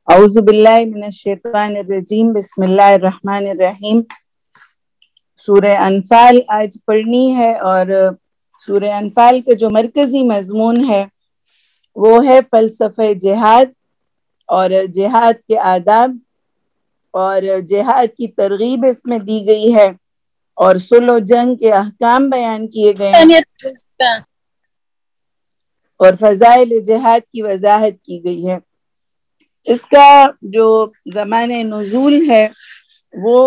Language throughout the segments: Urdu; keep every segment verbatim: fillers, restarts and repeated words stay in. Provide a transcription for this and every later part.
اعوذ باللہ من الشیطان الرجیم بسم اللہ الرحمن الرحیم۔ سورہ انفال آج پڑھنی ہے، اور سورہ انفال کا جو مرکزی مضمون ہے وہ ہے فلسفہ جہاد اور جہاد کے آداب، اور جہاد کی ترغیب اس میں دی گئی ہے، اور صلح و جنگ کے احکام بیان کیے گئے ہیں، اور فضائل جہاد کی وضاحت کی گئی ہے۔ اس کا جو زمانہ نزول ہے وہ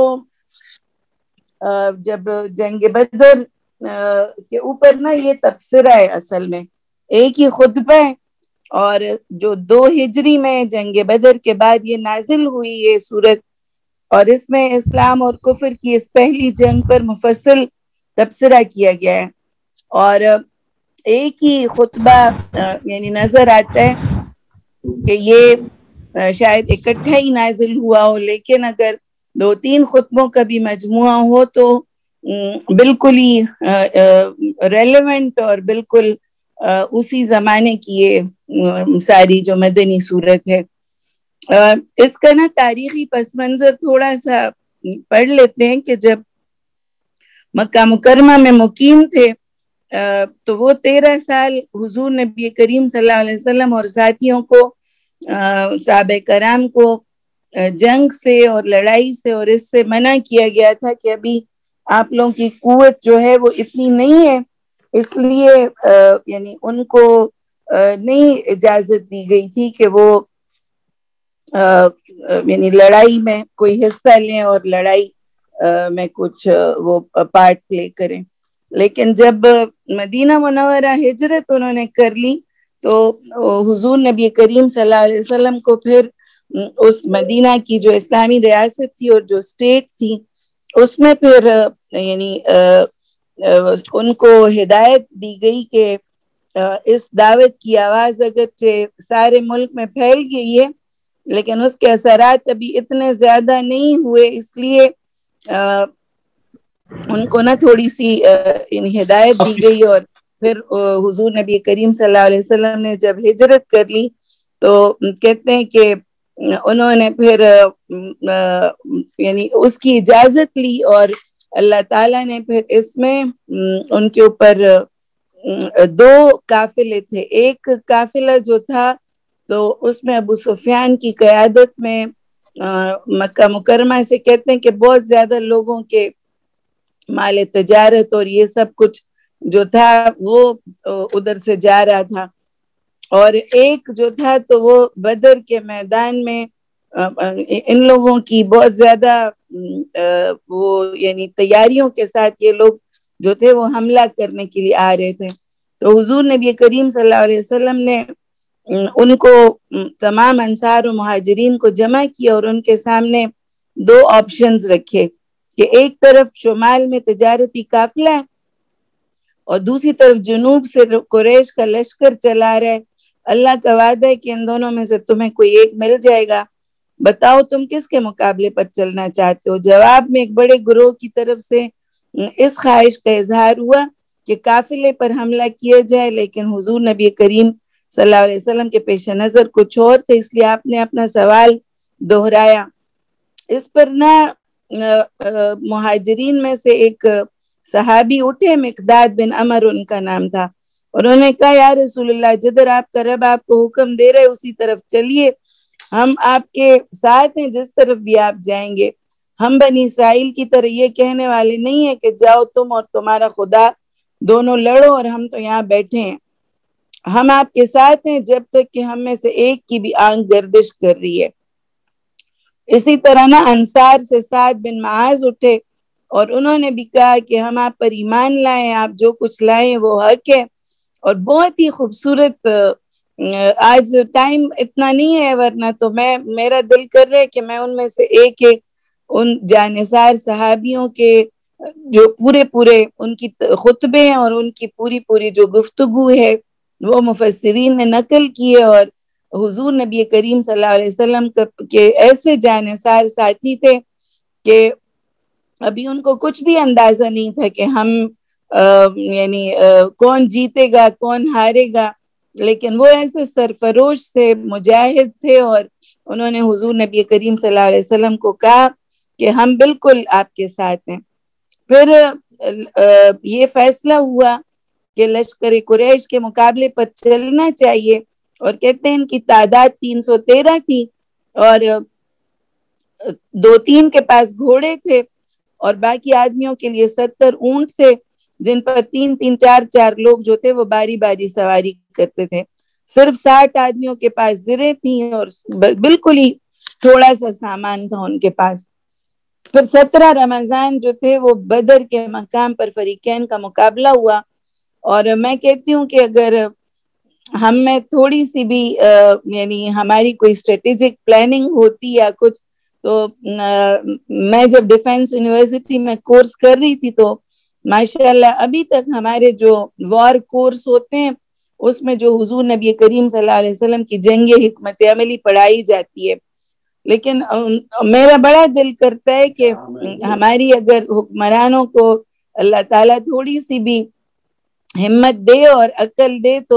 جب جنگ بدر کے اوپر نا یہ تبصرہ ہے، اصل میں ایک ہی خطبہ ہے، اور جو دو ہجری میں جنگ بدر کے بعد یہ نازل ہوئی یہ سورت، اور اس میں اسلام اور کفر کی اس پہلی جنگ پر مفصل تبصرہ کیا گیا ہے، اور ایک ہی خطبہ یعنی نظر آتا ہے کہ یہ شاید اکٹھا ہی نازل ہوا ہو، لیکن اگر دو تین خطبوں کا بھی مجموعہ ہو تو بالکل ہی ریلیونٹ اور بالکل اسی زمانے کی یہ ساری جو مدنی صورت ہے۔ اس کا نا تاریخی پس منظر تھوڑا سا پڑھ لیتے ہیں کہ جب مکہ مکرمہ میں مقیم تھے تو وہ تیرہ سال حضور نبی کریم صلی اللہ علیہ وسلم اور ساتھیوں کو، صحابہ کرام کو جنگ سے اور لڑائی سے اور اس سے منع کیا گیا تھا کہ ابھی آپ لوگوں کی قوت جو ہے وہ اتنی نہیں ہے، اس لیے یعنی ان کو نہیں اجازت دی گئی تھی کہ وہ یعنی لڑائی میں کوئی حصہ لیں اور لڑائی میں کچھ وہ پارٹ پلے کریں۔ لیکن جب مدینہ منورہ ہجرت انہوں نے کر لی تو حضور نبی کریم صلی اللہ علیہ وسلم کو پھر اس مدینہ کی جو اسلامی ریاست تھی اور جو اسٹیٹ تھی اس میں پھر یعنی ان کو ہدایت دی گئی کہ اس دعوت کی آواز اگرچہ سارے ملک میں پھیل گئی ہے لیکن اس کے اثرات ابھی اتنے زیادہ نہیں ہوئے، اس لیے ان کو نا تھوڑی سی ہدایت دی گئی، اور پھر حضور نبی کریم صلی اللہ علیہ وسلم نے جب ہجرت کر لی تو کہتے ہیں کہ انہوں نے پھر یعنی اس کی اجازت لی، اور اللہ تعالیٰ نے پھر اس میں ان کے اوپر دو قافلے تھے، ایک قافلہ جو تھا تو اس میں ابو سفیان کی قیادت میں مکہ مکرمہ سے کہتے ہیں کہ بہت زیادہ لوگوں کے مال تجارت اور یہ سب کچھ جو تھا وہ ادھر سے جا رہا تھا، اور ایک جو تھا تو وہ بدر کے میدان میں ان لوگوں کی بہت زیادہ وہ یعنی تیاریوں کے ساتھ یہ لوگ جو تھے وہ حملہ کرنے کے لیے آ رہے تھے، تو حضور نبی کریم صلی اللہ علیہ وسلم نے ان کو تمام انصار و مہاجرین کو جمع کیا اور ان کے سامنے دو آپشنز رکھے کہ ایک طرف شمال میں تجارتی قافلہ ہے اور دوسری طرف جنوب سے قریش کا لشکر چلا رہا ہے، اللہ کا وعدہ ہے کہ ان دونوں میں سے تمہیں کوئی ایک مل جائے گا، بتاؤ تم کس کے مقابلے پر چلنا چاہتے ہو؟ جواب میں ایک بڑے گروہ کی طرف سے اس خواہش کا اظہار ہوا کہ قافلے پر حملہ کیا جائے، لیکن حضور نبی کریم صلی اللہ علیہ وسلم کے پیش نظر کچھ اور تھے، اس لیے آپ نے اپنا سوال دہرایا۔ اس پر نہ مہاجرین میں سے ایک صحابی اٹھے، مقداد بن عمر ان کا نام تھا، انہوں نے کہا یا رسول اللہ، جدھر آپ کا رب آپ کو حکم دے رہے اسی طرف چلیے، ہم آپ کے ساتھ ہیں جس طرف بھی آپ جائیں گے، ہم بنی اسرائیل کی طرح یہ کہنے والے نہیں ہیں کہ جاؤ تم اور تمہارا خدا دونوں لڑو اور ہم تو یہاں بیٹھے ہیں، ہم آپ کے ساتھ ہیں جب تک کہ ہم میں سے ایک کی بھی آنکھ گردش کر رہی ہے۔ اسی طرح نا انصار سے سعد بن معاذ اٹھے اور انہوں نے بھی کہا کہ ہم آپ پر ایمان لائیں، آپ جو کچھ لائیں وہ حق ہے، اور بہت ہی خوبصورت، آج ٹائم اتنا نہیں ہے ورنہ تو میں میرا دل کر رہا ہے کہ میں ان میں سے ایک ایک ان جانثار صحابیوں کے جو پورے پورے ان کی خطبے ہیں اور ان کی پوری پوری جو گفتگو ہے وہ مفسرین نے نقل کی ہے، اور حضور نبی کریم صلی اللہ علیہ وسلم کے ایسے جانثار ساتھی تھے کہ ابھی ان کو کچھ بھی اندازہ نہیں تھا کہ ہم یعنی کون جیتے گا کون ہارے گا، لیکن وہ ایسے سرفروش سے مجاہد تھے اور انہوں نے حضور نبی کریم صلی اللہ علیہ وسلم کو کہا کہ ہم بالکل آپ کے ساتھ ہیں۔ پھر یہ فیصلہ ہوا کہ لشکر قریش کے مقابلے پر چلنا چاہیے، اور کہتے ہیں ان کی تعداد تین سو تیرہ تھی، اور دو تین کے پاس گھوڑے تھے، اور باقی آدمیوں کے لیے ستر اونٹ تھے، جن پر تین تین چار چار لوگ جو تھے وہ باری باری سواری کرتے تھے۔ صرف ساٹھ آدمیوں کے پاس زریں تھیں، اور بالکل ہی تھوڑا سا سامان تھا ان کے پاس۔ پھر سترہ رمضان جو تھے وہ بدر کے مقام پر فریقین کا مقابلہ ہوا، اور میں کہتی ہوں کہ اگر ہم میں تھوڑی سی بھی یعنی ہماری کوئی اسٹریٹجک پلاننگ ہوتی یا کچھ، تو میں جب ڈیفینس یونیورسٹی میں کورس کر رہی تھی تو ماشاءاللہ ابھی تک ہمارے جو وار کورس ہوتے ہیں اس میں جو حضور نبی کریم صلی اللہ علیہ وسلم کی جنگ حکمت عملی پڑھائی جاتی ہے، لیکن میرا بڑا دل کرتا ہے کہ ہماری اگر حکمرانوں کو اللہ تعالیٰ تھوڑی سی بھی ہمت دے اور عقل دے تو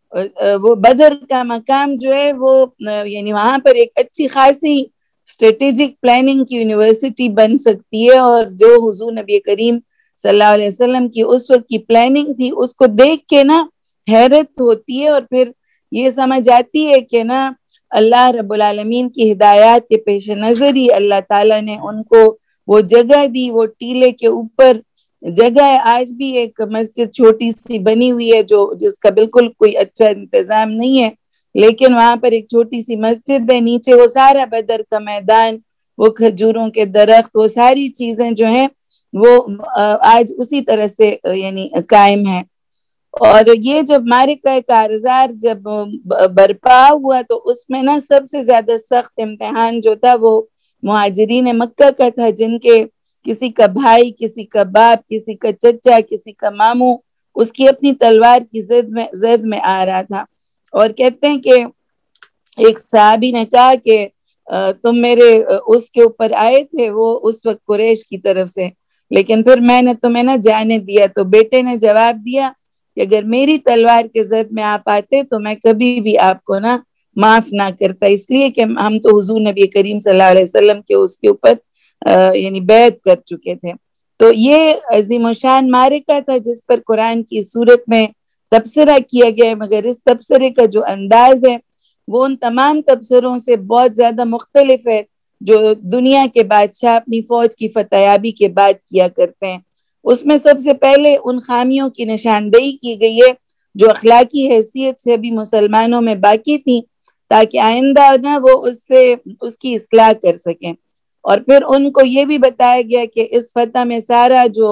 وہ بدر کا مقام جو ہے وہ یعنی وہاں پر ایک اچھی خاصی اسٹریٹجک پلاننگ کی یونیورسٹی بن سکتی ہے، اور جو حضور نبی کریم صلی اللہ علیہ وسلم کی اس وقت کی پلاننگ تھی اس کو دیکھ کے نا حیرت ہوتی ہے، اور پھر یہ سمجھ آتی ہے کہ نا اللہ رب العالمین کی ہدایات کے پیش نظر ہی اللہ تعالیٰ نے ان کو وہ جگہ دی، وہ ٹیلے کے اوپر جگہ ہے۔ آج بھی ایک مسجد چھوٹی سی بنی ہوئی ہے جو جس کا بالکل کوئی اچھا انتظام نہیں ہے، لیکن وہاں پر ایک چھوٹی سی مسجد ہے، نیچے وہ سارا بدر کا میدان، وہ کھجوروں کے درخت، وہ ساری چیزیں جو ہیں وہ آج اسی طرح سے یعنی قائم ہیں۔ اور یہ جب معرکہ کارزار جب برپا ہوا تو اس میں نا سب سے زیادہ سخت امتحان جو تھا وہ مہاجرین مکہ کا تھا، جن کے کسی کا بھائی، کسی کا باپ، کسی کا چچا، کسی کا ماموں اس کی اپنی تلوار کی زد میں زد میں آ رہا تھا۔ اور کہتے ہیں کہ ایک صحابی نے کہا کہ تم میرے اس کے اوپر آئے تھے، وہ اس وقت قریش کی طرف سے، لیکن پھر میں نے تمہیں نہ جانے دیا۔ تو بیٹے نے جواب دیا کہ اگر میری تلوار کے زد میں آپ آتے تو میں کبھی بھی آپ کو نا معاف نہ کرتا، اس لیے کہ ہم تو حضور نبی کریم صلی اللہ علیہ وسلم کے اس کے اوپر یعنی بیعت کر چکے تھے۔ تو یہ عظیم الشان معرکہ تھا جس پر قرآن کی سورت میں تبصرہ کیا گیا ہے، مگر اس تبصرے کا جو انداز ہے وہ ان تمام تبصروں سے بہت زیادہ مختلف ہے جو دنیا کے بادشاہ اپنی فوج کی فتح یابی کے بعد کیا کرتے ہیں۔ اس میں سب سے پہلے ان خامیوں کی نشاندہی کی گئی ہے جو اخلاقی حیثیت سے بھی مسلمانوں میں باقی تھیں، تاکہ آئندہ نہ وہ اس سے اس کی اصلاح کر سکیں۔ اور پھر ان کو یہ بھی بتایا گیا کہ اس فتح میں سارا جو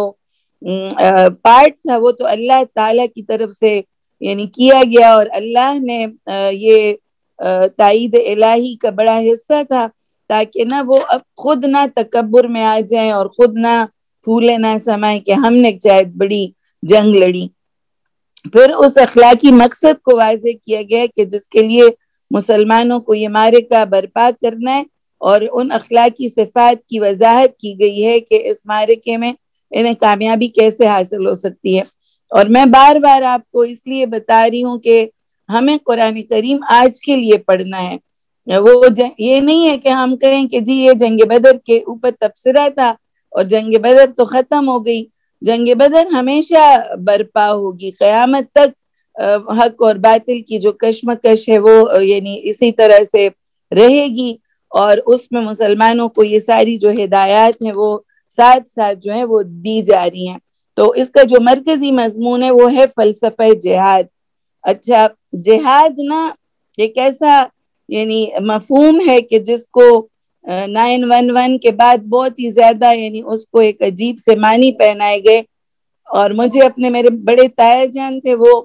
پارٹ تھا وہ تو اللہ تعالیٰ کی طرف سے یعنی کیا گیا، اور اللہ نے یہ تائید الہی کا بڑا حصہ تھا، تاکہ نہ وہ اب خود نہ تکبر میں آ جائیں اور خود نہ پھولے نہ سمائیں کہ ہم نے شاید بڑی جنگ لڑی۔ پھر اس اخلاقی مقصد کو واضح کیا گیا کہ جس کے لیے مسلمانوں کو یہ معرکہ برپا کرنا ہے، اور ان اخلاقی صفات کی وضاحت کی گئی ہے کہ اس معرکے میں انہیں کامیابی کیسے حاصل ہو سکتی ہے۔ اور میں بار بار آپ کو اس لیے بتا رہی ہوں کہ ہمیں قرآن کریم آج کے لیے پڑھنا ہے، وہ یہ نہیں ہے کہ ہم کہیں کہ جی یہ جنگ بدر کے اوپر تبصرہ تھا اور جنگ بدر تو ختم ہو گئی۔ جنگ بدر ہمیشہ برپا ہوگی، قیامت تک حق اور باطل کی جو کشمکش ہے وہ یعنی اسی طرح سے رہے گی، اور اس میں مسلمانوں کو یہ ساری جو ہدایات ہیں وہ ساتھ ساتھ جو ہے وہ دی جا رہی ہیں۔ تو اس کا جو مرکزی مضمون ہے وہ ہے فلسفہ جہاد۔ اچھا، جہاد نا ایک ایسا یعنی مفہوم ہے کہ جس کو نائن ون ون کے بعد بہت ہی زیادہ یعنی اس کو ایک عجیب سے معنی پہنائے گئے، اور مجھے اپنے میرے بڑے تایا جان تھے، وہ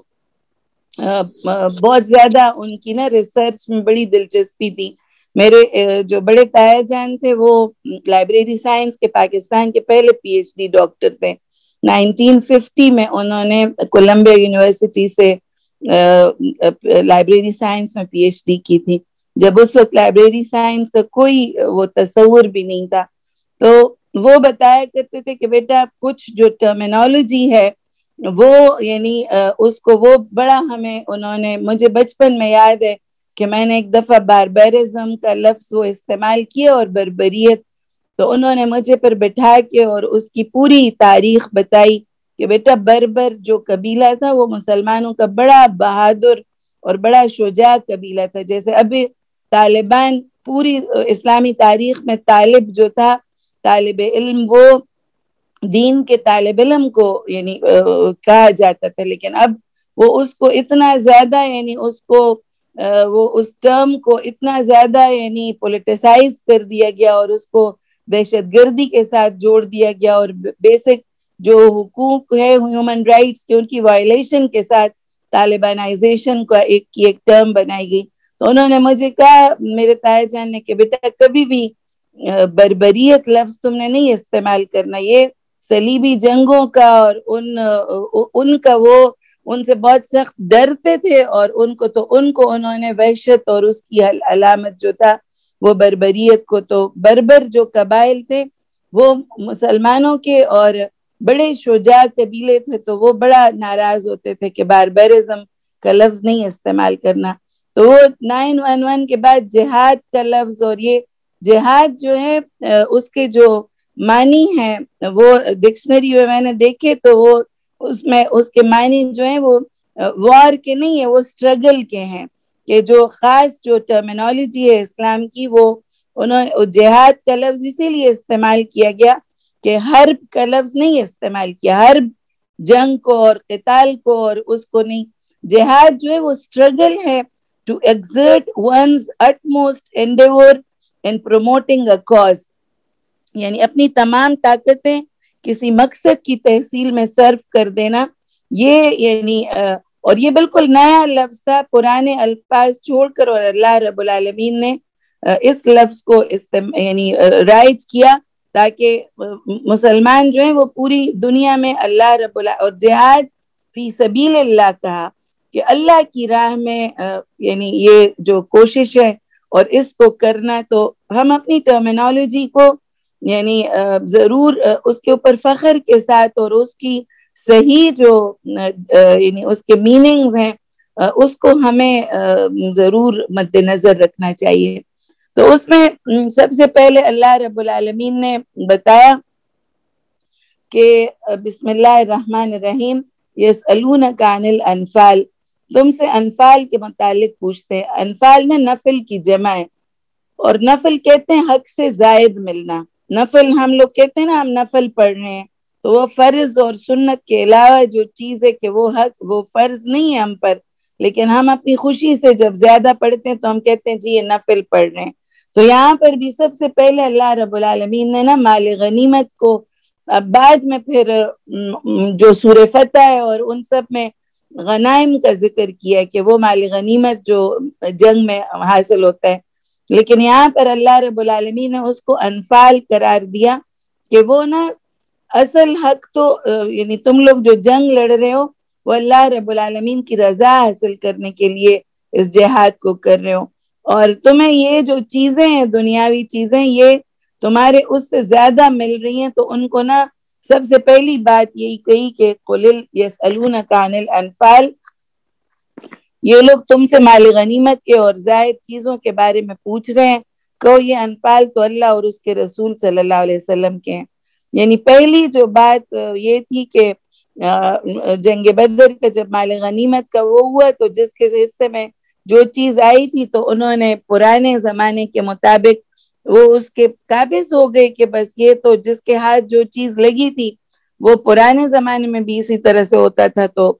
بہت زیادہ ان کی نا ریسرچ میں بڑی دلچسپی تھی۔ میرے جو بڑے تایا جان تھے وہ لائبریری سائنس کے پاکستان کے پہلے پی ایچ ڈی ڈاکٹر تھے۔ نائنٹین ففٹی میں انہوں نے کولمبیا یونیورسٹی سے لائبریری سائنس میں پی ایچ ڈی کی تھی، جب اس وقت لائبریری سائنس کا کوئی وہ تصور بھی نہیں تھا۔ تو وہ بتایا کرتے تھے کہ بیٹا کچھ جو ٹرمینالوجی ہے وہ یعنی اس کو وہ بڑا ہمیں انہوں نے، مجھے بچپن میں یاد ہے کہ میں نے ایک دفعہ باربرزم کا لفظ وہ استعمال کیا اور بربریت، تو انہوں نے مجھے پر بٹھا کے اور اس کی پوری تاریخ بتائی کہ بیٹا بربر جو قبیلہ تھا وہ مسلمانوں کا بڑا بہادر اور بڑا شجاع قبیلہ تھا. جیسے ابھی طالبان، پوری اسلامی تاریخ میں طالب جو تھا، طالب علم، وہ دین کے طالب علم کو یعنی کہا جاتا تھا، لیکن اب وہ اس کو اتنا زیادہ یعنی اس کو وہ اس ٹرم کو اتنا زیادہ یعنی پولیٹیسائز کر دیا گیا اور اس کو دہشت گردی کے ساتھ جوڑ دیا گیا، اور بیسک جو حقوق ہے ہیومن رائٹس کے ان کی وائلیشن کے ساتھ طالبانائزیشن کا ایک کی ایک ٹرم بنائی گئی. تو انہوں نے مجھے کہا میرے تایا جان نے کہ بیٹا کبھی بھی بربریت لفظ تم نے نہیں استعمال کرنا، یہ صلیبی جنگوں کا اور ان ان کا وہ ان سے بہت سخت ڈرتے تھے، اور ان کو تو ان کو انہوں نے وحشت اور اس کی علامت جو تھا وہ بربریت کو، تو بربر جو قبائل تھے وہ مسلمانوں کے اور بڑے شجاع قبیلے تھے، تو وہ بڑا ناراض ہوتے تھے کہ باربرزم کا لفظ نہیں استعمال کرنا. تو وہ نائن ون ون کے بعد جہاد کا لفظ، اور یہ جہاد جو ہے اس کے جو معنی ہیں وہ ڈکشنری میں میں نے دیکھے تو وہ اس میں اس کے معنی جو ہیں وہ وار کے نہیں ہے، وہ اسٹرگل کے ہیں، کہ جو خاص جو ٹرمینالوجی ہے اسلام کی وہ انہوں نے جہاد کا لفظ اسی لیے استعمال کیا گیا کہ حرب کا لفظ نہیں استعمال کیا، حرب جنگ کو اور قتال کو اور اس کو نہیں. جہاد جو ہے وہ اسٹرگل ہے to exert one's utmost endeavor in promoting a cause، یعنی اپنی تمام طاقتیں کسی مقصد کی تحصیل میں صرف کر دینا. یہ یعنی اور یہ بالکل نیا لفظ تھا، پرانے الفاظ چھوڑ کر، اور اللہ رب العالمین نے اس لفظ کو استعم... یعنی رائج کیا تاکہ مسلمان جو ہیں وہ پوری دنیا میں اللہ رب العالمین اور جہاد فی سبیل اللہ کہا کہ اللہ کی راہ میں یعنی یہ جو کوشش ہے اور اس کو کرنا، تو ہم اپنی ٹرمینالوجی کو یعنی ضرور اس کے اوپر فخر کے ساتھ اور اس کی صحیح جو یعنی اس کے میننگز ہیں اس کو ہمیں ضرور مد نظر رکھنا چاہیے. تو اس میں سب سے پہلے اللہ رب العالمین نے بتایا کہ بسم اللہ الرحمن الرحیم، یسألونک عن الانفال، تم سے انفال کے متعلق پوچھتے ہیں. انفال نے نفل کی جمع ہے، اور نفل کہتے ہیں حق سے زائد ملنا. نفل ہم لوگ کہتے ہیں نا ہم نفل پڑھ رہے ہیں، تو وہ فرض اور سنت کے علاوہ جو چیز ہے کہ وہ حق وہ فرض نہیں ہے ہم پر، لیکن ہم اپنی خوشی سے جب زیادہ پڑھتے ہیں تو ہم کہتے ہیں جی یہ نفل پڑھ رہے ہیں. تو یہاں پر بھی سب سے پہلے اللہ رب العالمین نے نا مال غنیمت کو، اب بعد میں پھر جو سورہ فتح ہے اور ان سب میں غنائم کا ذکر کیا کہ وہ مال غنیمت جو جنگ میں حاصل ہوتا ہے، لیکن یہاں پر اللہ رب العالمین نے اس کو انفال قرار دیا کہ وہ نا اصل حق تو یعنی تم لوگ جو جنگ لڑ رہے ہو وہ اللہ رب العالمین کی رضا حاصل کرنے کے لیے اس جہاد کو کر رہے ہو، اور تمہیں یہ جو چیزیں ہیں دنیاوی چیزیں یہ تمہارے اس سے زیادہ مل رہی ہیں، تو ان کو نا سب سے پہلی بات یہی کہی کہ قل یسألونک عن الانفال، یہ لوگ تم سے مال غنیمت کے اور زائد چیزوں کے بارے میں پوچھ رہے ہیں، کہو یہ انفال تو اللہ اور اس کے رسول صلی اللہ علیہ وسلم کے ہیں. یعنی پہلی جو بات یہ تھی کہ جنگ بدر کا جب مال غنیمت کا وہ ہوا تو جس کے حصے میں جو چیز آئی تھی تو انہوں نے پرانے زمانے کے مطابق وہ اس کے قابض ہو گئے کہ بس یہ تو جس کے ہاتھ جو چیز لگی تھی وہ پرانے زمانے میں بھی اسی طرح سے ہوتا تھا. تو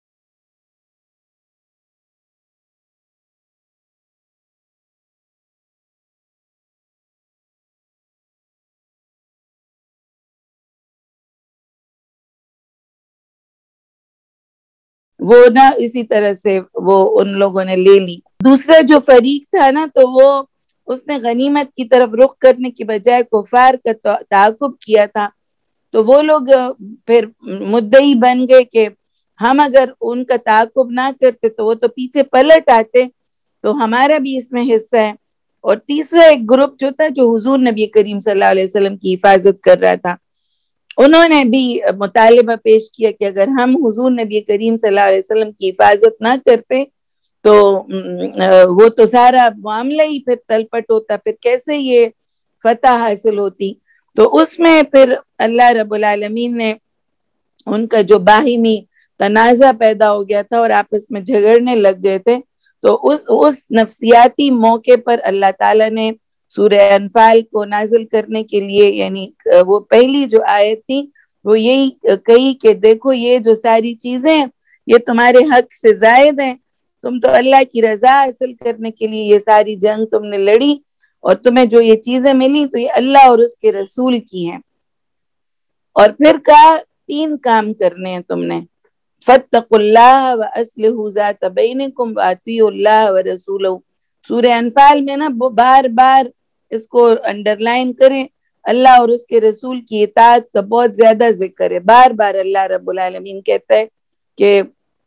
وہ نا اسی طرح سے وہ ان لوگوں نے لے لی. دوسرا جو فریق تھا نا تو وہ اس نے غنیمت کی طرف رخ کرنے کی بجائے کفار کا تعاقب کیا تھا، تو وہ لوگ پھر مدعی بن گئے کہ ہم اگر ان کا تعاقب نہ کرتے تو وہ تو پیچھے پلٹ آتے، تو ہمارا بھی اس میں حصہ ہے. اور تیسرا ایک گروپ جو تھا جو حضور نبی کریم صلی اللہ علیہ وسلم کی حفاظت کر رہا تھا، انہوں نے بھی مطالبہ پیش کیا کہ اگر ہم حضور نبی کریم صلی اللہ علیہ وسلم کی حفاظت نہ کرتے تو وہ تو سارا معاملہ ہی پھر تلپٹ ہوتا، پھر کیسے یہ فتح حاصل ہوتی. تو اس میں پھر اللہ رب العالمین نے ان کا جو باہمی تنازع پیدا ہو گیا تھا اور آپس میں جھگڑنے لگ گئے تھے، تو اس اس نفسیاتی موقع پر اللہ تعالیٰ نے سورہ انفال کو نازل کرنے کے لیے، یعنی وہ پہلی جو آیت تھی وہ یہی کہی کہ دیکھو یہ جو ساری چیزیں یہ تمہارے حق سے زائد ہیں، تم تو اللہ کی رضا حاصل کرنے کے لیے یہ ساری جنگ تم نے لڑی، اور تمہیں جو یہ چیزیں ملی تو یہ اللہ اور اس کے رسول کی ہیں. اور پھر کہا تین کام کرنے ہیں تم نے، فاتقوا اللہ واصلحوا ذات بینکم واطیعوا اللہ ورسولہ. سورہ انفال میں نا بار بار اس کو انڈر لائن کریں، اللہ اور اس کے رسول کی اطاعت کا بہت زیادہ ذکر ہے. بار بار اللہ رب العالمین کہتا ہے کہ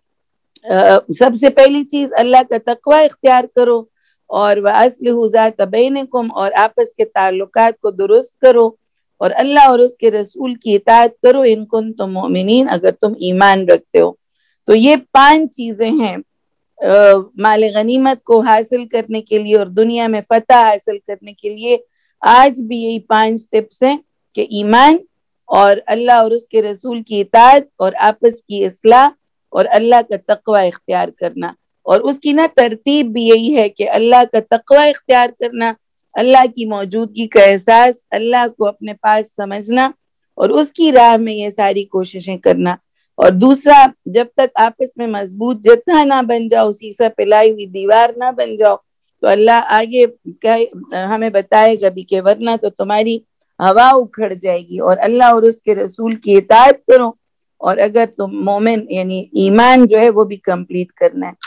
سب سے پہلی چیز اللہ کا تقوی اختیار کرو، اور وَأَصْلِحُوا ذَاتَ بَيْنِكُمْ، اور آپس کے تعلقات کو درست کرو، اور اللہ اور اس کے رسول کی اطاعت کرو، ان کنتم مؤمنین، اگر تم ایمان رکھتے ہو. تو یہ پانچ چیزیں ہیں مال غنیمت کو حاصل کرنے کے لیے اور دنیا میں فتح حاصل کرنے کے لیے. آج بھی یہی پانچ ٹپس ہیں کہ ایمان اور اللہ اور اس کے رسول کی اطاعت اور آپس کی اصلاح اور اللہ کا تقوی اختیار کرنا. اور اس کی نا ترتیب بھی یہی ہے کہ اللہ کا تقوی اختیار کرنا، اللہ کی موجودگی کا احساس، اللہ کو اپنے پاس سمجھنا اور اس کی راہ میں یہ ساری کوششیں کرنا. اور دوسرا، جب تک آپس میں مضبوط جتھا نہ بن جاؤ، سیسا پلائی ہوئی دیوار نہ بن جاؤ، تو اللہ آگے ہمیں بتائے گا بھی کہ ورنہ تو تمہاری ہوا اکھڑ جائے گی. اور اللہ اور اس کے رسول کی اطاعت کرو، اور اگر تم مومن یعنی ایمان جو ہے وہ بھی کمپلیٹ کرنا ہے.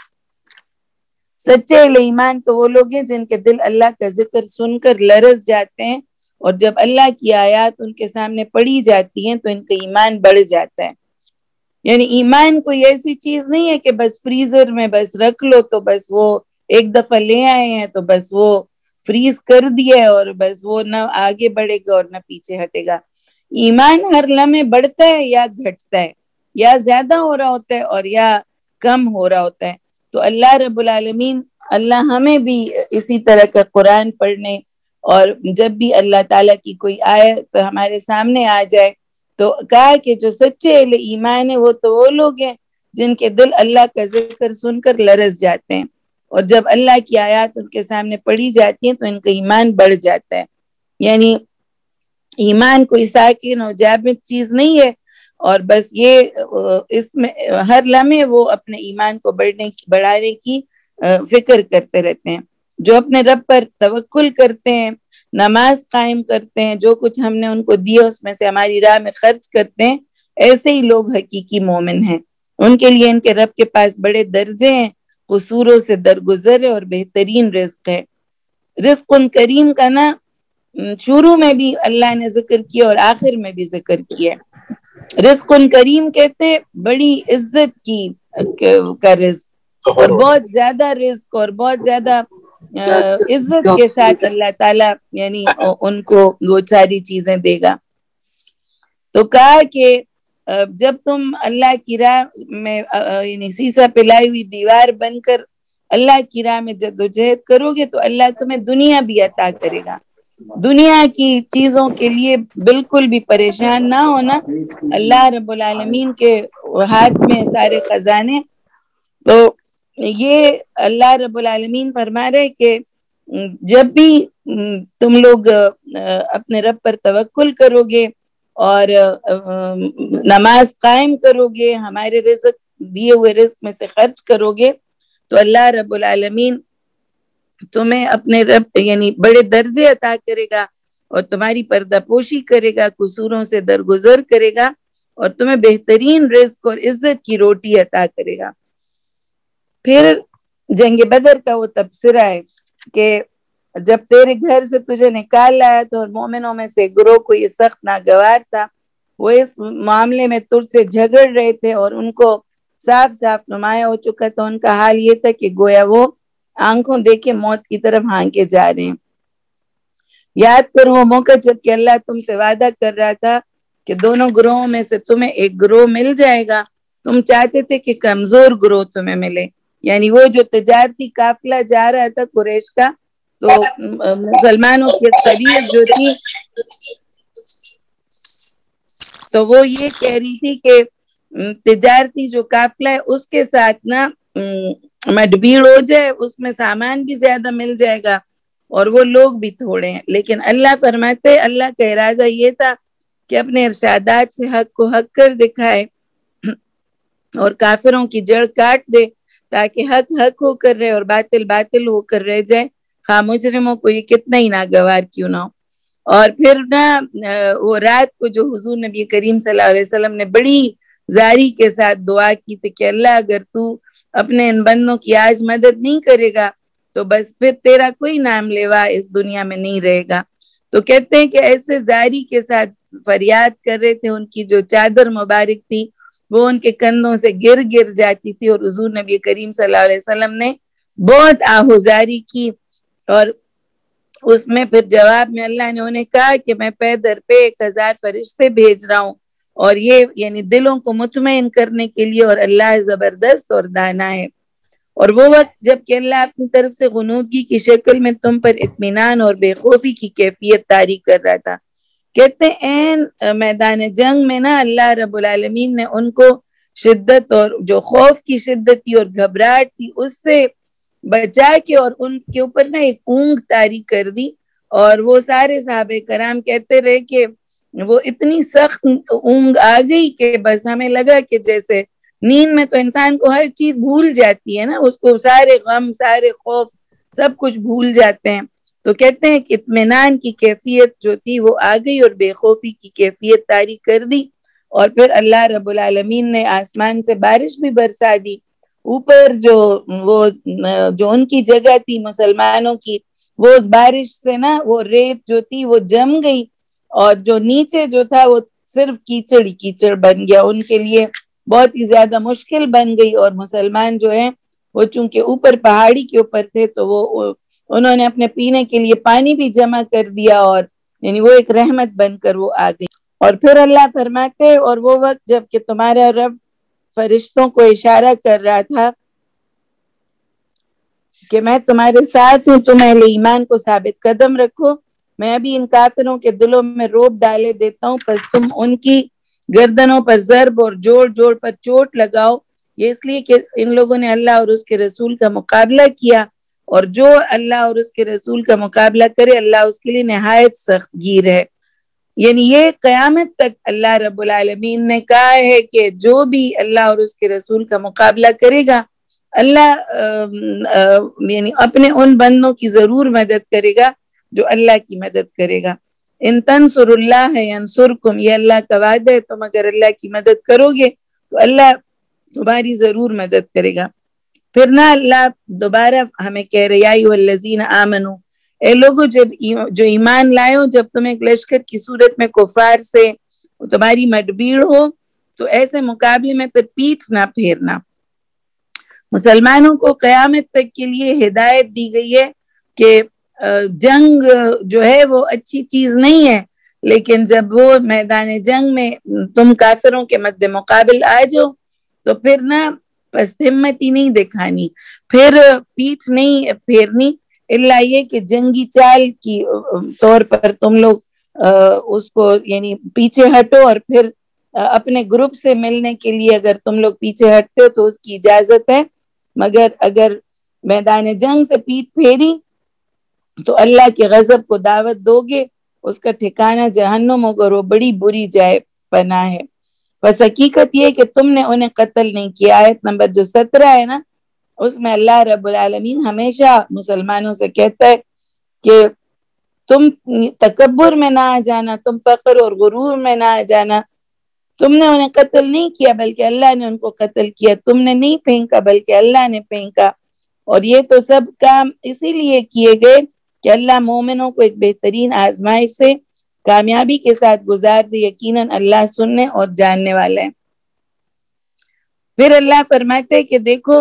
سچے اہل ایمان تو وہ لوگ ہیں جن کے دل اللہ کا ذکر سن کر لرز جاتے ہیں، اور جب اللہ کی آیات ان کے سامنے پڑھی جاتی ہیں تو ان کا ایمان بڑھ جاتا ہے. یعنی ایمان کوئی ایسی چیز نہیں ہے کہ بس فریزر میں بس رکھ لو تو بس وہ ایک دفعہ لے آئے ہیں تو بس وہ فریز کر دیے اور بس وہ نہ آگے بڑھے گا اور نہ پیچھے ہٹے گا. ایمان ہر لمحے بڑھتا ہے یا گھٹتا ہے، یا زیادہ ہو رہا ہوتا ہے اور یا کم ہو رہا ہوتا ہے. تو اللہ رب العالمین اللہ ہمیں بھی اسی طرح کا قرآن پڑھنے، اور جب بھی اللہ تعالیٰ کی کوئی آیت ہمارے سامنے آ جائے تو کہا کہ جو سچے اہل ایمان ہیں وہ تو وہ لوگ ہیں جن کے دل اللہ کا ذکر سن کر لرز جاتے ہیں، اور جب اللہ کی آیات ان کے سامنے پڑھی جاتی ہیں تو ان کا ایمان بڑھ جاتا ہے. یعنی ایمان کوئی ساکن اور جامد چیز نہیں ہے، اور بس یہ اس میں ہر لمحے وہ اپنے ایمان کو بڑھنے کی بڑھانے کی فکر کرتے رہتے ہیں. جو اپنے رب پر توکل کرتے ہیں، نماز قائم کرتے ہیں، جو کچھ ہم نے ان کو دیا اس میں سے ہماری راہ میں خرچ کرتے ہیں، ایسے ہی لوگ حقیقی مومن ہیں. ان کے لیے ان کے رب کے پاس بڑے درجے ہیں، قصوروں سے درگزر ہے اور بہترین رزق ہے. رزق کریم کا نا شروع میں بھی اللہ نے ذکر کیا اور آخر میں بھی ذکر کیا. رزق کریم کہتے بڑی عزت کی کا رزق، اور بہت زیادہ رزق اور بہت زیادہ عزت کے ساتھ اللہ تعالیٰ یعنی ان کو وہ ساری چیزیں دے گا. تو کہا کہ جب تم اللہ کی راہ میں یعنی سیسا پلائی ہوئی دیوار بن کر اللہ کی راہ میں جدوجہد کرو گے تو اللہ تمہیں دنیا بھی عطا کرے گا. دنیا کی چیزوں کے لیے بالکل بھی پریشان نہ ہونا، اللہ رب العالمین کے ہاتھ میں سارے خزانے. تو یہ اللہ رب العالمین فرما رہے کہ جب بھی تم لوگ اپنے رب پر توکل کرو گے اور نماز قائم کرو گے، ہمارے رزق دیے ہوئے رزق میں سے خرچ کرو گے، تو اللہ رب العالمین تمہیں اپنے رب یعنی بڑے درجے عطا کرے گا اور تمہاری پردہ پوشی کرے گا، قصوروں سے درگزر کرے گا اور تمہیں بہترین رزق اور عزت کی روٹی عطا کرے گا. پھر جنگ بدر کا وہ تبصرہ ہے کہ جب تیرے گھر سے تجھے نکال لایا تو اور مومنوں میں سے گروہ کو یہ سخت ناگوار تھا، وہ اس معاملے میں تجھ سے جھگڑ رہے تھے اور ان کو صاف صاف نمایاں ہو چکا تھا. ان کا حال یہ تھا کہ گویا وہ آنکھوں دیکھے موت کی طرف ہانکے جا رہے ہیں. یاد کرو وہ موقع جب کہ اللہ تم سے وعدہ کر رہا تھا کہ دونوں گروہوں میں سے تمہیں ایک گروہ مل جائے گا. تم چاہتے تھے کہ کمزور گروہ تمہیں ملے، یعنی وہ جو تجارتی قافلہ جا رہا تھا قریش کا، تو مسلمانوں کی اکثریت جو تھی تو وہ یہ کہہ رہی تھی کہ تجارتی جو قافلہ ہے اس کے ساتھ نا مڈبھیڑ ہو جائے، اس میں سامان بھی زیادہ مل جائے گا اور وہ لوگ بھی تھوڑے ہیں۔ لیکن اللہ فرماتے اللہ کا ارادہ یہ تھا کہ اپنے ارشادات سے حق کو حق کر دکھائے اور کافروں کی جڑ کاٹ دے، تاکہ حق حق ہو کر رہے اور باطل باطل ہو کر رہ جائے، خواہ مجرموں کو یہ کتنا ہی ناگوار کیوں نہ ہو۔ اور پھر نا وہ رات کو جو حضور نبی کریم صلی اللہ علیہ وسلم نے بڑی زاری کے ساتھ دعا کی تھی کہ اللہ اگر تو اپنے ان بندوں کی آج مدد نہیں کرے گا تو بس پھر تیرا کوئی نام لیوا اس دنیا میں نہیں رہے گا۔ تو کہتے ہیں کہ ایسے زاری کے ساتھ فریاد کر رہے تھے، ان کی جو چادر مبارک تھی وہ ان کے کندھوں سے گر گر جاتی تھی، اور حضور نبی کریم صلی اللہ علیہ وسلم نے بہت آہوزاری کی، اور اس میں پھر جواب میں اللہ نے انہیں کہا کہ میں پے در پہ ایک ہزار فرشتے بھیج رہا ہوں، اور یہ یعنی دلوں کو مطمئن کرنے کے لیے، اور اللہ زبردست اور دانا ہے۔ اور وہ وقت جب کہ اللہ اپنی طرف سے غنودگی کی شکل میں تم پر اطمینان اور بے خوفی کی کیفیت طاری کر رہا تھا، کہتے ہیں این میدان جنگ میں نا اللہ رب العالمین نے ان کو شدت اور جو خوف کی شدت تھی اور گھبراہٹ تھی اس سے بچا کے اور ان کے اوپر نا ایک اونگ طاری کر دی، اور وہ سارے صحابہ کرام کہتے رہے کہ وہ اتنی سخت اونگ آ گئی کہ بس ہمیں لگا کہ جیسے نیند میں تو انسان کو ہر چیز بھول جاتی ہے نا، اس کو سارے غم سارے خوف سب کچھ بھول جاتے ہیں، تو کہتے ہیں کہ اطمینان کی کیفیت جو تھی وہ آ گئی اور بے خوفی کی کیفیت طاری کر دی، اور پھر اللہ رب العالمین نے آسمان سے بارش بھی برسا دی، اوپر جو وہ جو ان کی جگہ تھی مسلمانوں کی وہ اس بارش سے نا وہ ریت جو تھی وہ جم گئی، اور جو نیچے جو تھا وہ صرف کیچڑ ہی کیچڑ بن گیا، ان کے لیے بہت ہی زیادہ مشکل بن گئی، اور مسلمان جو ہیں وہ چونکہ اوپر پہاڑی کے اوپر تھے تو وہ انہوں نے اپنے پینے کے لیے پانی بھی جمع کر دیا، اور یعنی وہ ایک رحمت بن کر وہ آ گئی۔ اور پھر اللہ فرماتے اور وہ وقت جب کہ تمہارا رب فرشتوں کو اشارہ کر رہا تھا کہ میں تمہارے ساتھ ہوں، تم اہل ایمان کو ثابت قدم رکھو، میں ابھی ان کافروں کے دلوں میں روب ڈالے دیتا ہوں، پس تم ان کی گردنوں پر ضرب اور جوڑ جوڑ پر چوٹ لگاؤ، یہ اس لیے کہ ان لوگوں نے اللہ اور اس کے رسول کا مقابلہ کیا، اور جو اللہ اور اس کے رسول کا مقابلہ کرے اللہ اس کے لیے نہایت سخت گیر ہے۔ یعنی یہ قیامت تک اللہ رب العالمین نے کہا ہے کہ جو بھی اللہ اور اس کے رسول کا مقابلہ کرے گا اللہ آ, آ, یعنی اپنے ان بندوں کی ضرور مدد کرے گا جو اللہ کی مدد کرے گا۔ ان تنصر اللہ ینصرکم، یہ اللہ کا وعدہ ہے، تم اگر اللہ کی مدد کرو گے تو اللہ تمہاری ضرور مدد کرے گا۔ پھر نہ اللہ دوبارہ ہمیں کہہ رہے یا ایھا الذین آمنو، اے لوگو جب جو ایمان لائے ہو، جب تم ایک لشکر کی صورت میں کفار سے تمہاری مڈبھیڑ ہو تو ایسے مقابلے میں پھر پیٹھ نہ پھیرنا۔ مسلمانوں کو قیامت تک کے لیے ہدایت دی گئی ہے کہ جنگ جو ہے وہ اچھی چیز نہیں ہے، لیکن جب وہ میدان جنگ میں تم کافروں کے مد مقابل آ جاؤ تو پھر نہ بس ہمت ہی نہیں دکھانی، پھر پیٹھ نہیں پھیرنی، اللہ یہ کہ جنگی چال کی طور پر تم لوگ اس کو یعنی پیچھے ہٹو، اور پھر اپنے گروپ سے ملنے کے لیے اگر تم لوگ پیچھے ہٹتے ہو تو اس کی اجازت ہے، مگر اگر میدان جنگ سے پیٹھ پھیری تو اللہ کے غضب کو دعوت دو گے، اس کا ٹھکانہ جہنم ہوگا، وہ بڑی بری جائے پناہ ہے۔ بس حقیقت یہ کہ تم نے انہیں قتل نہیں کیا۔ آیت نمبر جو سترہ ہے نا اس میں اللہ رب العالمین ہمیشہ مسلمانوں سے کہتا ہے کہ تم تکبر میں نہ آ جانا، تم فخر اور غرور میں نہ آ جانا، تم نے انہیں قتل نہیں کیا بلکہ اللہ نے ان کو قتل کیا، تم نے نہیں پھینکا بلکہ اللہ نے پھینکا، اور یہ تو سب کام اسی لیے کیے گئے کہ اللہ مومنوں کو ایک بہترین آزمائش سے کامیابی کے ساتھ گزار دے، یقیناً اللہ سننے اور جاننے والا ہے۔ پھر اللہ فرماتے کہ دیکھو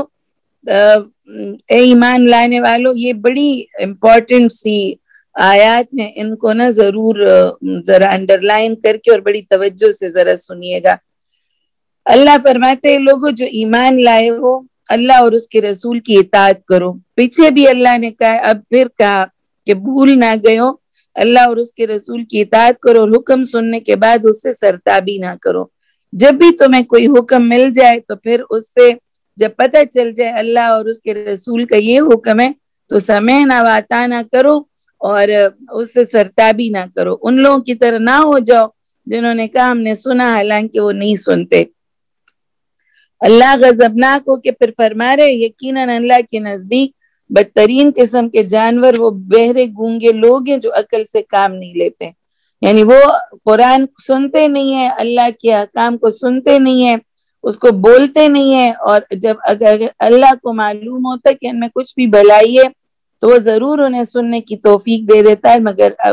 اے ایمان لانے والو، یہ بڑی امپورٹنٹ سی آیات ہیں، ان کو نا ضرور ذرا انڈر لائن کر کے اور بڑی توجہ سے ذرا سنیے گا۔ اللہ فرماتے لوگوں جو ایمان لائے ہو اللہ اور اس کے رسول کی اطاعت کرو. پیچھے بھی اللہ نے کہا, اب پھر کہا کہ بھول نہ گئے ہو, اللہ اور اس کے رسول کی اطاعت کرو اور حکم سننے کے بعد اس سے سرتابی نہ کرو. جب بھی تمہیں کوئی حکم مل جائے تو پھر اس سے جب پتہ چل جائے اللہ اور اس کے رسول کا یہ حکم ہے تو سمعنا واطعنا کرو اور اس سے سرتابی نہ کرو. ان لوگوں کی طرح نہ ہو جاؤ جنہوں نے کہا ہم نے سنا حالانکہ وہ نہیں سنتے. اللہ غضبناک ہو کے پھر فرما رہے یقیناً اللہ کے نزدیک بدترین قسم کے جانور وہ بہرے گونگے لوگ ہیں جو عقل سے کام نہیں لیتے. یعنی وہ قرآن سنتے نہیں ہیں, اللہ کے احکام کو سنتے نہیں ہیں, اس کو بولتے نہیں ہیں, اور جب اگر اللہ کو معلوم ہوتا ہے کہ ان میں کچھ بھی بھلائی ہے تو وہ ضرور انہیں سننے کی توفیق دے دیتا ہے,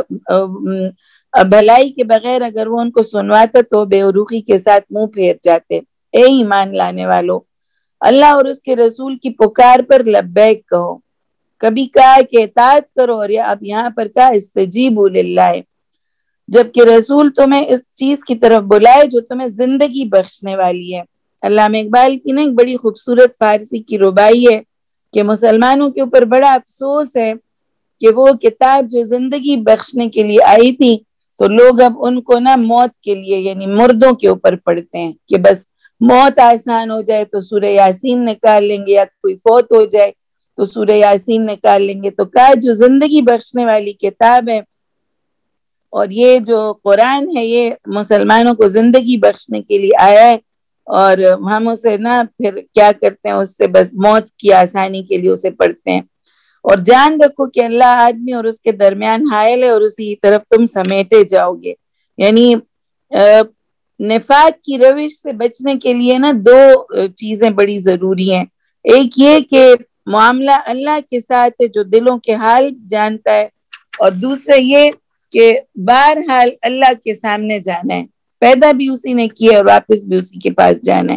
مگر بھلائی کے بغیر اگر وہ ان کو سنواتا تو بے رخی کے ساتھ منہ پھیر جاتے. اے ایمان لانے والو, اللہ اور اس کے رسول کی پکار پر لبیک کہو. کبھی کہا کہ اطاعت کرو اور یا اب یہاں پر کہا استجیبوا للہ, جبکہ رسول تمہیں اس چیز کی طرف بلائے جو تمہیں زندگی بخشنے والی ہے. علامہ اقبال کی نا ایک بڑی خوبصورت فارسی کی ربائی ہے کہ مسلمانوں کے اوپر بڑا افسوس ہے کہ وہ کتاب جو زندگی بخشنے کے لیے آئی تھی تو لوگ اب ان کو نا موت کے لیے یعنی مردوں کے اوپر پڑھتے ہیں کہ بس موت آسان ہو جائے تو سورہ یاسین نکال لیں گے, یا کوئی فوت ہو جائے تو سورہ یاسین نکال لیں گے. تو کہا جو زندگی بخشنے والی کتاب ہے اور یہ جو قرآن ہے یہ مسلمانوں کو زندگی بخشنے کے لیے آیا ہے, اور ہم اسے نا پھر کیا کرتے ہیں, اس سے بس موت کی آسانی کے لیے اسے پڑھتے ہیں. اور جان رکھو کہ اللہ آدمی اور اس کے درمیان حائل ہے اور اسی طرف تم سمیٹے جاؤ گے. یعنی نفاق کی روش سے بچنے کے لیے نا دو چیزیں بڑی ضروری ہیں. ایک یہ کہ معاملہ اللہ کے ساتھ ہے جو دلوں کے حال جانتا ہے, اور دوسرا یہ کہ بہرحال اللہ کے سامنے جانا ہے, پیدا بھی اسی نے کیا اور واپس بھی اسی کے پاس جانا ہے.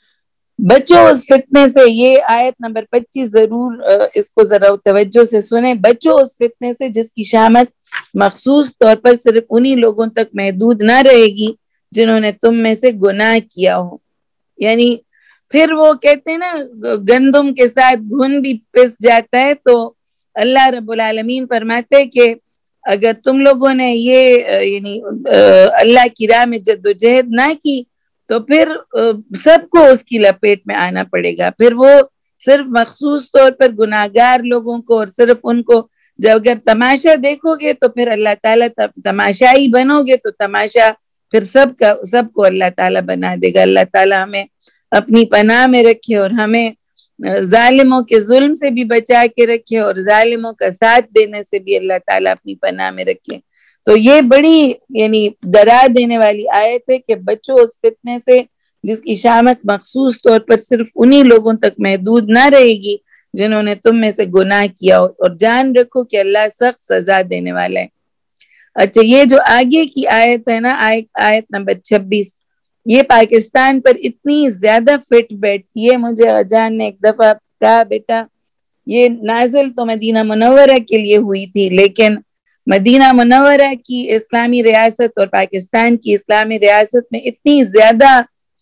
بچوں اس فتنے سے, یہ آیت نمبر پچیس ضرور اس کو ذرا توجہ سے سنیں. بچوں اس فتنے سے جس کی شامت مخصوص طور پر صرف انہی لوگوں تک محدود نہ رہے گی جنہوں نے تم میں سے گناہ کیا ہو. یعنی پھر وہ کہتے ہیں نا گندم کے ساتھ گھن بھی پس جاتا ہے, تو اللہ رب العالمین فرماتے کہ اگر تم لوگوں نے یہ یعنی اللہ کی راہ میں جدوجہد نہ کی تو پھر سب کو اس کی لپیٹ میں آنا پڑے گا. پھر وہ صرف مخصوص طور پر گناہگار لوگوں کو, اور صرف ان کو جب اگر تماشا دیکھو گے تو پھر اللہ تعالیٰ تماشائی بنو گے تو تماشا پھر سب کا سب کو اللہ تعالیٰ بنا دے گا. اللہ تعالیٰ ہمیں اپنی پناہ میں رکھے اور ہمیں ظالموں کے ظلم سے بھی بچا کے رکھے اور ظالموں کا ساتھ دینے سے بھی اللہ تعالیٰ اپنی پناہ میں رکھے. تو یہ بڑی یعنی ڈرا دینے والی آیت ہے کہ بچوں اس فتنے سے جس کی شامت مخصوص طور پر صرف انہی لوگوں تک محدود نہ رہے گی جنہوں نے تم میں سے گناہ کیا ہو, اور جان رکھو کہ اللہ سخت سزا دینے والا ہے. اچھا, یہ جو آگے کی آیت ہے نا, آیت نمبر چھبیس, یہ پاکستان پر اتنی زیادہ فٹ بیٹھتی ہے. مجھے جان نے ایک دفعہ کہا بیٹا یہ نازل تو مدینہ منورہ کے لیے ہوئی تھی, لیکن مدینہ منورہ کی اسلامی ریاست اور پاکستان کی اسلامی ریاست میں اتنی زیادہ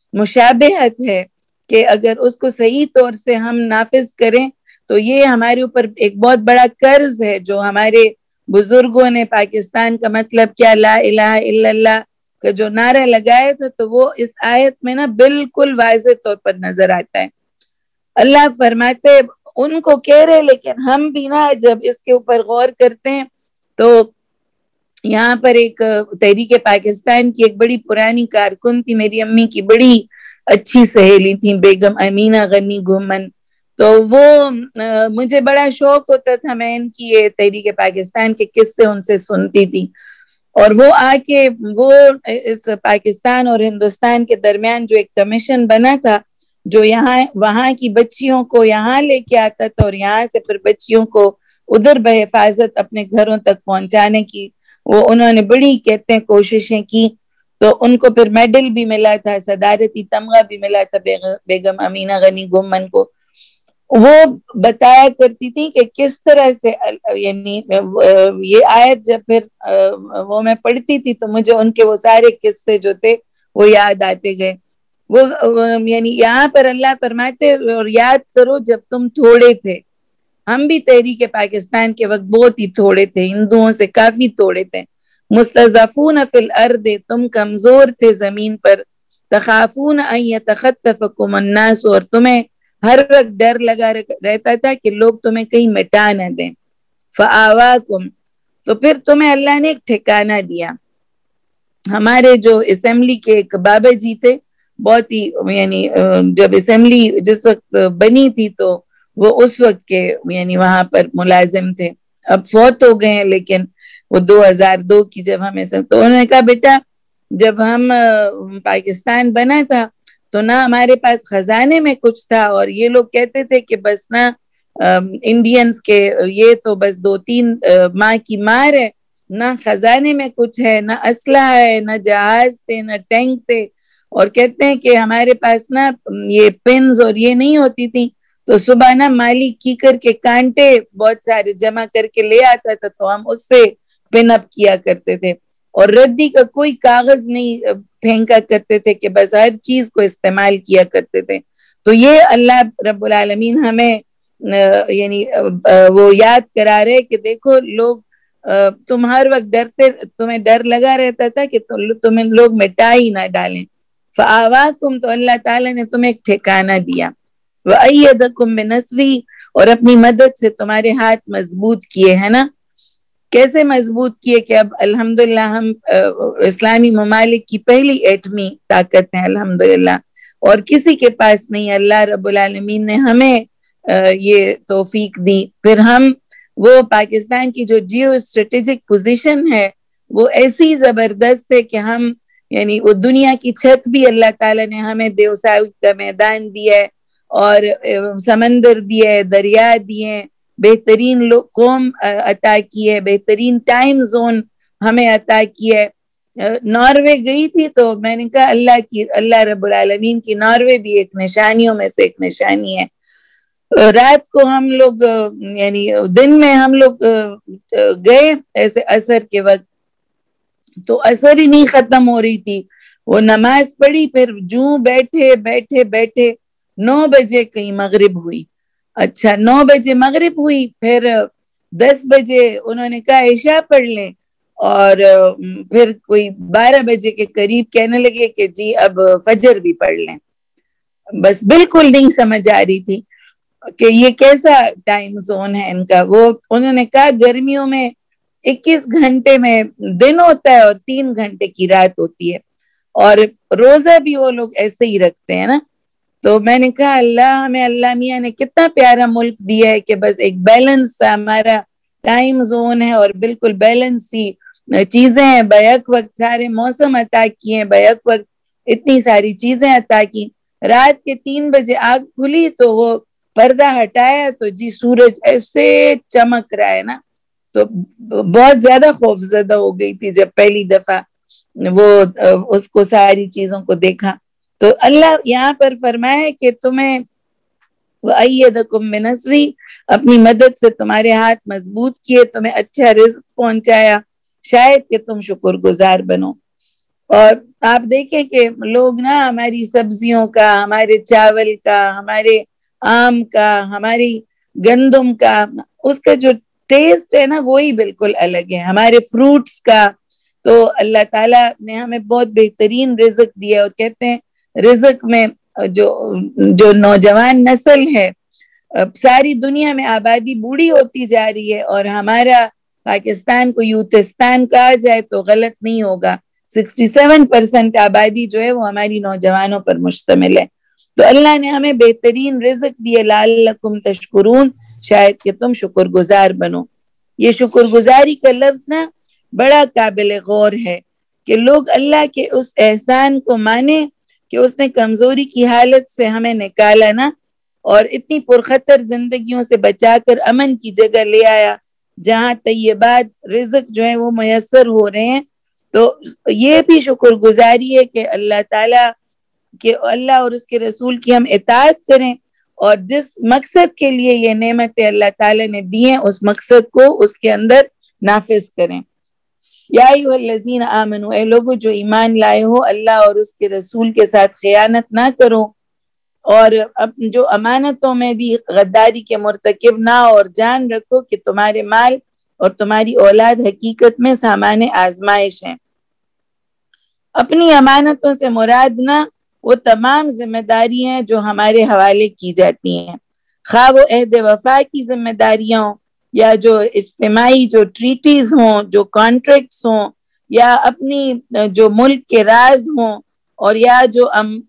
مشابہت ہے کہ اگر اس کو صحیح طور سے ہم نافذ کریں تو یہ ہمارے اوپر ایک بہت بڑا قرض ہے جو ہمارے بزرگوں نے پاکستان کا مطلب کیا لا الہ الا اللہ کا جو نعرہ لگایا تھا, تو وہ اس آیت میں نا بالکل واضح طور پر نظر آتا ہے. اللہ فرماتے ان کو کہہ رہے, لیکن ہم بھی نا جب اس کے اوپر غور کرتے ہیں تو یہاں پر ایک تحریک پاکستان کی ایک بڑی پرانی کارکن تھی, میری امی کی بڑی اچھی سہیلی تھی, بیگم امینہ غنی گھومن. تو وہ مجھے بڑا شوق ہوتا تھا, میں ان کی یہ تحریک پاکستان کے قصے ان سے سنتی تھی, اور وہ آ کے وہ اس پاکستان اور ہندوستان کے درمیان جو ایک کمیشن بنا تھا جو یہاں وہاں کی بچیوں کو یہاں لے کے آتا تھا اور یہاں سے پھر بچیوں کو ادھر بحفاظت اپنے گھروں تک پہنچانے کی وہ انہوں نے بڑی کہتے ہیں کوششیں کی, تو ان کو پھر میڈل بھی ملا تھا, صدارتی تمغہ بھی ملا تھا بیگم امینہ غنی گھومن کو. وہ بتایا کرتی تھی کہ کس طرح سے یعنی یہ آیت جب پھر وہ میں پڑھتی تھی تو مجھے ان کے وہ سارے قصے جو تھے وہ یاد آتے گئے. وہ یعنی یہاں پر اللہ فرماتے اور یاد کرو جب تم تھوڑے تھے. ہم بھی تحریک پاکستان کے وقت بہت ہی تھوڑے تھے، ہندوؤں سے کافی تھوڑے تھے. مستضعفون فی الارض، تم کمزور تھے زمین پر. تخافون ان یتخطفکم الناس، اور تمہیں ہر وقت ڈر لگا رہتا تھا کہ لوگ تمہیں کہیں مٹا نہ دیں. فآواکم، تو پھر تمہیں اللہ نے ایک ٹھکانہ دیا. ہمارے جو اسمبلی کے ایک بابا جی تھے، بہت ہی یعنی جب اسمبلی جس وقت بنی تھی تو وہ اس وقت کے یعنی وہاں پر ملازم تھے. اب فوت ہو گئے ہیں، لیکن وہ دو ہزار دو کی جب ہمیں سب، تو انہوں نے کہا بیٹا جب ہم پاکستان بنا تھا تو نہ ہمارے پاس خزانے میں کچھ تھا، اور یہ لوگ کہتے تھے کہ بس نہ انڈینز کے یہ تو بس دو تین ماہ کی مار ہے، نہ خزانے میں کچھ ہے، نہ اسلحہ ہے، نہ جہاز تھے، نہ ٹینک تھے. اور کہتے ہیں کہ ہمارے پاس نا یہ پنز اور یہ نہیں ہوتی تھی، تو صبح نا مالی کی کر کے کانٹے بہت سارے جمع کر کے لے آتا تھا، تو ہم اس سے پن اپ کیا کرتے تھے. اور ردی کا کوئی کاغذ نہیں پھینکا کرتے تھے، کہ بس ہر چیز کو استعمال کیا کرتے تھے. تو یہ اللہ رب العالمین ہمیں یعنی وہ یاد کرا رہے کہ دیکھو لوگ تم ہر وقت ڈرتے، تمہیں ڈر لگا رہتا تھا کہ تمہیں لوگ مٹا ہی نہ ڈالیں. فآواکم، تو اللہ تعالیٰ نے تمہیں ایک ٹھکانہ دیا. وَأَيَّدَكُم بِنَصْرِهِ، اور اپنی مدد سے تمہارے ہاتھ مضبوط کیے. ہے نا کیسے مضبوط کیے کہ اب الحمدللہ ہم اسلامی ممالک کی پہلی ایٹمی طاقت ہیں الحمدللہ، اور کسی کے پاس نہیں. اللہ رب العالمین نے ہمیں یہ توفیق دی. پھر ہم وہ پاکستان کی جو جیو اسٹریٹجک پوزیشن ہے وہ ایسی زبردست ہے کہ ہم یعنی وہ دنیا کی چھت بھی اللہ تعالیٰ نے ہمیں دیوسائی کا میدان دیا ہے، اور سمندر دیا ہے، دریا دیے، بہترین لوگ قوم عطا کی ہے، بہترین ٹائم زون ہمیں عطا کیا ہے. ناروے گئی تھی تو میں نے کہا اللہ کی اللہ رب العالمین کی ناروے بھی ایک نشانیوں میں سے ایک نشانی ہے. رات کو ہم لوگ یعنی دن میں ہم لوگ گئے ایسے عصر کے وقت، تو عصر ہی نہیں ختم ہو رہی تھی. وہ نماز پڑھی، پھر جوں بیٹھے بیٹھے بیٹھے نو بجے کہیں مغرب ہوئی. اچھا نو بجے مغرب ہوئی، پھر دس بجے انہوں نے کہا عشاء پڑھ لیں، اور پھر کوئی بارہ بجے کے قریب کہنے لگے کہ جی اب فجر بھی پڑھ لیں. بس بالکل نہیں سمجھ آ رہی تھی کہ یہ کیسا ٹائم زون ہے ان کا. وہ انہوں نے کہا گرمیوں میں اکیس گھنٹے میں دن ہوتا ہے اور تین گھنٹے کی رات ہوتی ہے، اور روزہ بھی وہ لوگ ایسے ہی رکھتے ہیں نا. تو میں نے کہا اللہ ہمیں اللہ میاں نے کتنا پیارا ملک دیا ہے کہ بس ایک بیلنس ہمارا ٹائم زون ہے، اور بالکل بیلنس سی چیزیں ہیں. بیک وقت سارے موسم عطا کیے ہیں، بیک وقت اتنی ساری چیزیں عطا کی. رات کے تین بجے آگ کھلی تو وہ پردہ ہٹایا تو جی سورج ایسے چمک رہا ہے نا، تو بہت زیادہ خوف زدہ ہو گئی تھی جب پہلی دفعہ وہ اس کو ساری چیزوں کو دیکھا. تو اللہ یہاں پر فرمائے کہ تمہیں وَأَيَّدَكُم بِنَصْرِهِ، اپنی مدد سے تمہارے ہاتھ مضبوط کیے، تمہیں اچھا رزق پہنچایا، شاید کہ تم شکر گزار بنو. اور آپ دیکھیں کہ لوگ نا ہماری سبزیوں کا، ہمارے چاول کا، ہمارے آم کا، ہماری گندم کا، اس کا جو ٹیسٹ ہے نا وہی بالکل الگ ہے. ہمارے فروٹس کا تو اللہ تعالیٰ نے ہمیں بہت بہترین رزق دیا، اور کہتے ہیں رزق میں جو جو نوجوان نسل ہے، ساری دنیا میں آبادی بوڑھی ہوتی جا رہی ہے، اور ہمارا پاکستان کو یوتھستان کہا جائے تو غلط نہیں ہوگا. سکسٹی سیون پرسنٹ آبادی جو ہے وہ ہماری نوجوانوں پر مشتمل ہے. تو اللہ نے ہمیں بہترین رزق دیے، لعلکم تشکرون، شاید کہ تم شکر گزار بنو. یہ شکر گزاری کا لفظ نا بڑا قابل غور ہے کہ لوگ اللہ کے اس احسان کو مانے کہ اس نے کمزوری کی حالت سے ہمیں نکالا نا، اور اتنی پرخطر زندگیوں سے بچا کر امن کی جگہ لے آیا جہاں طیبات رزق جو ہے وہ میسر ہو رہے ہیں. تو یہ بھی شکر گزاری ہے کہ اللہ تعالیٰ کہ اللہ اور اس کے رسول کی ہم اطاعت کریں، اور جس مقصد کے لیے یہ نعمتیں اللہ تعالیٰ نے دی ہیں اس مقصد کو اس کے اندر نافذ کریں. یا ایھا الذین آمنوا، اے لوگو جو ایمان لائے ہو اللہ اور اس کے رسول کے ساتھ خیانت نہ کرو، اور جو امانتوں میں بھی غداری کے مرتکب نہ، اور جان رکھو کہ تمہارے مال اور تمہاری اولاد حقیقت میں سامان آزمائش ہیں۔ اپنی امانتوں سے مراد نہ وہ تمام ذمہ داری ہیں جو ہمارے حوالے کی جاتی ہیں، خواہ وہ عہد وفا کی ذمہ داریاں ہوں، یا جو اجتماعی جو ٹریٹیز ہوں، جو کانٹریکٹس ہوں، یا اپنی جو ملک کے راز ہوں، اور یا جو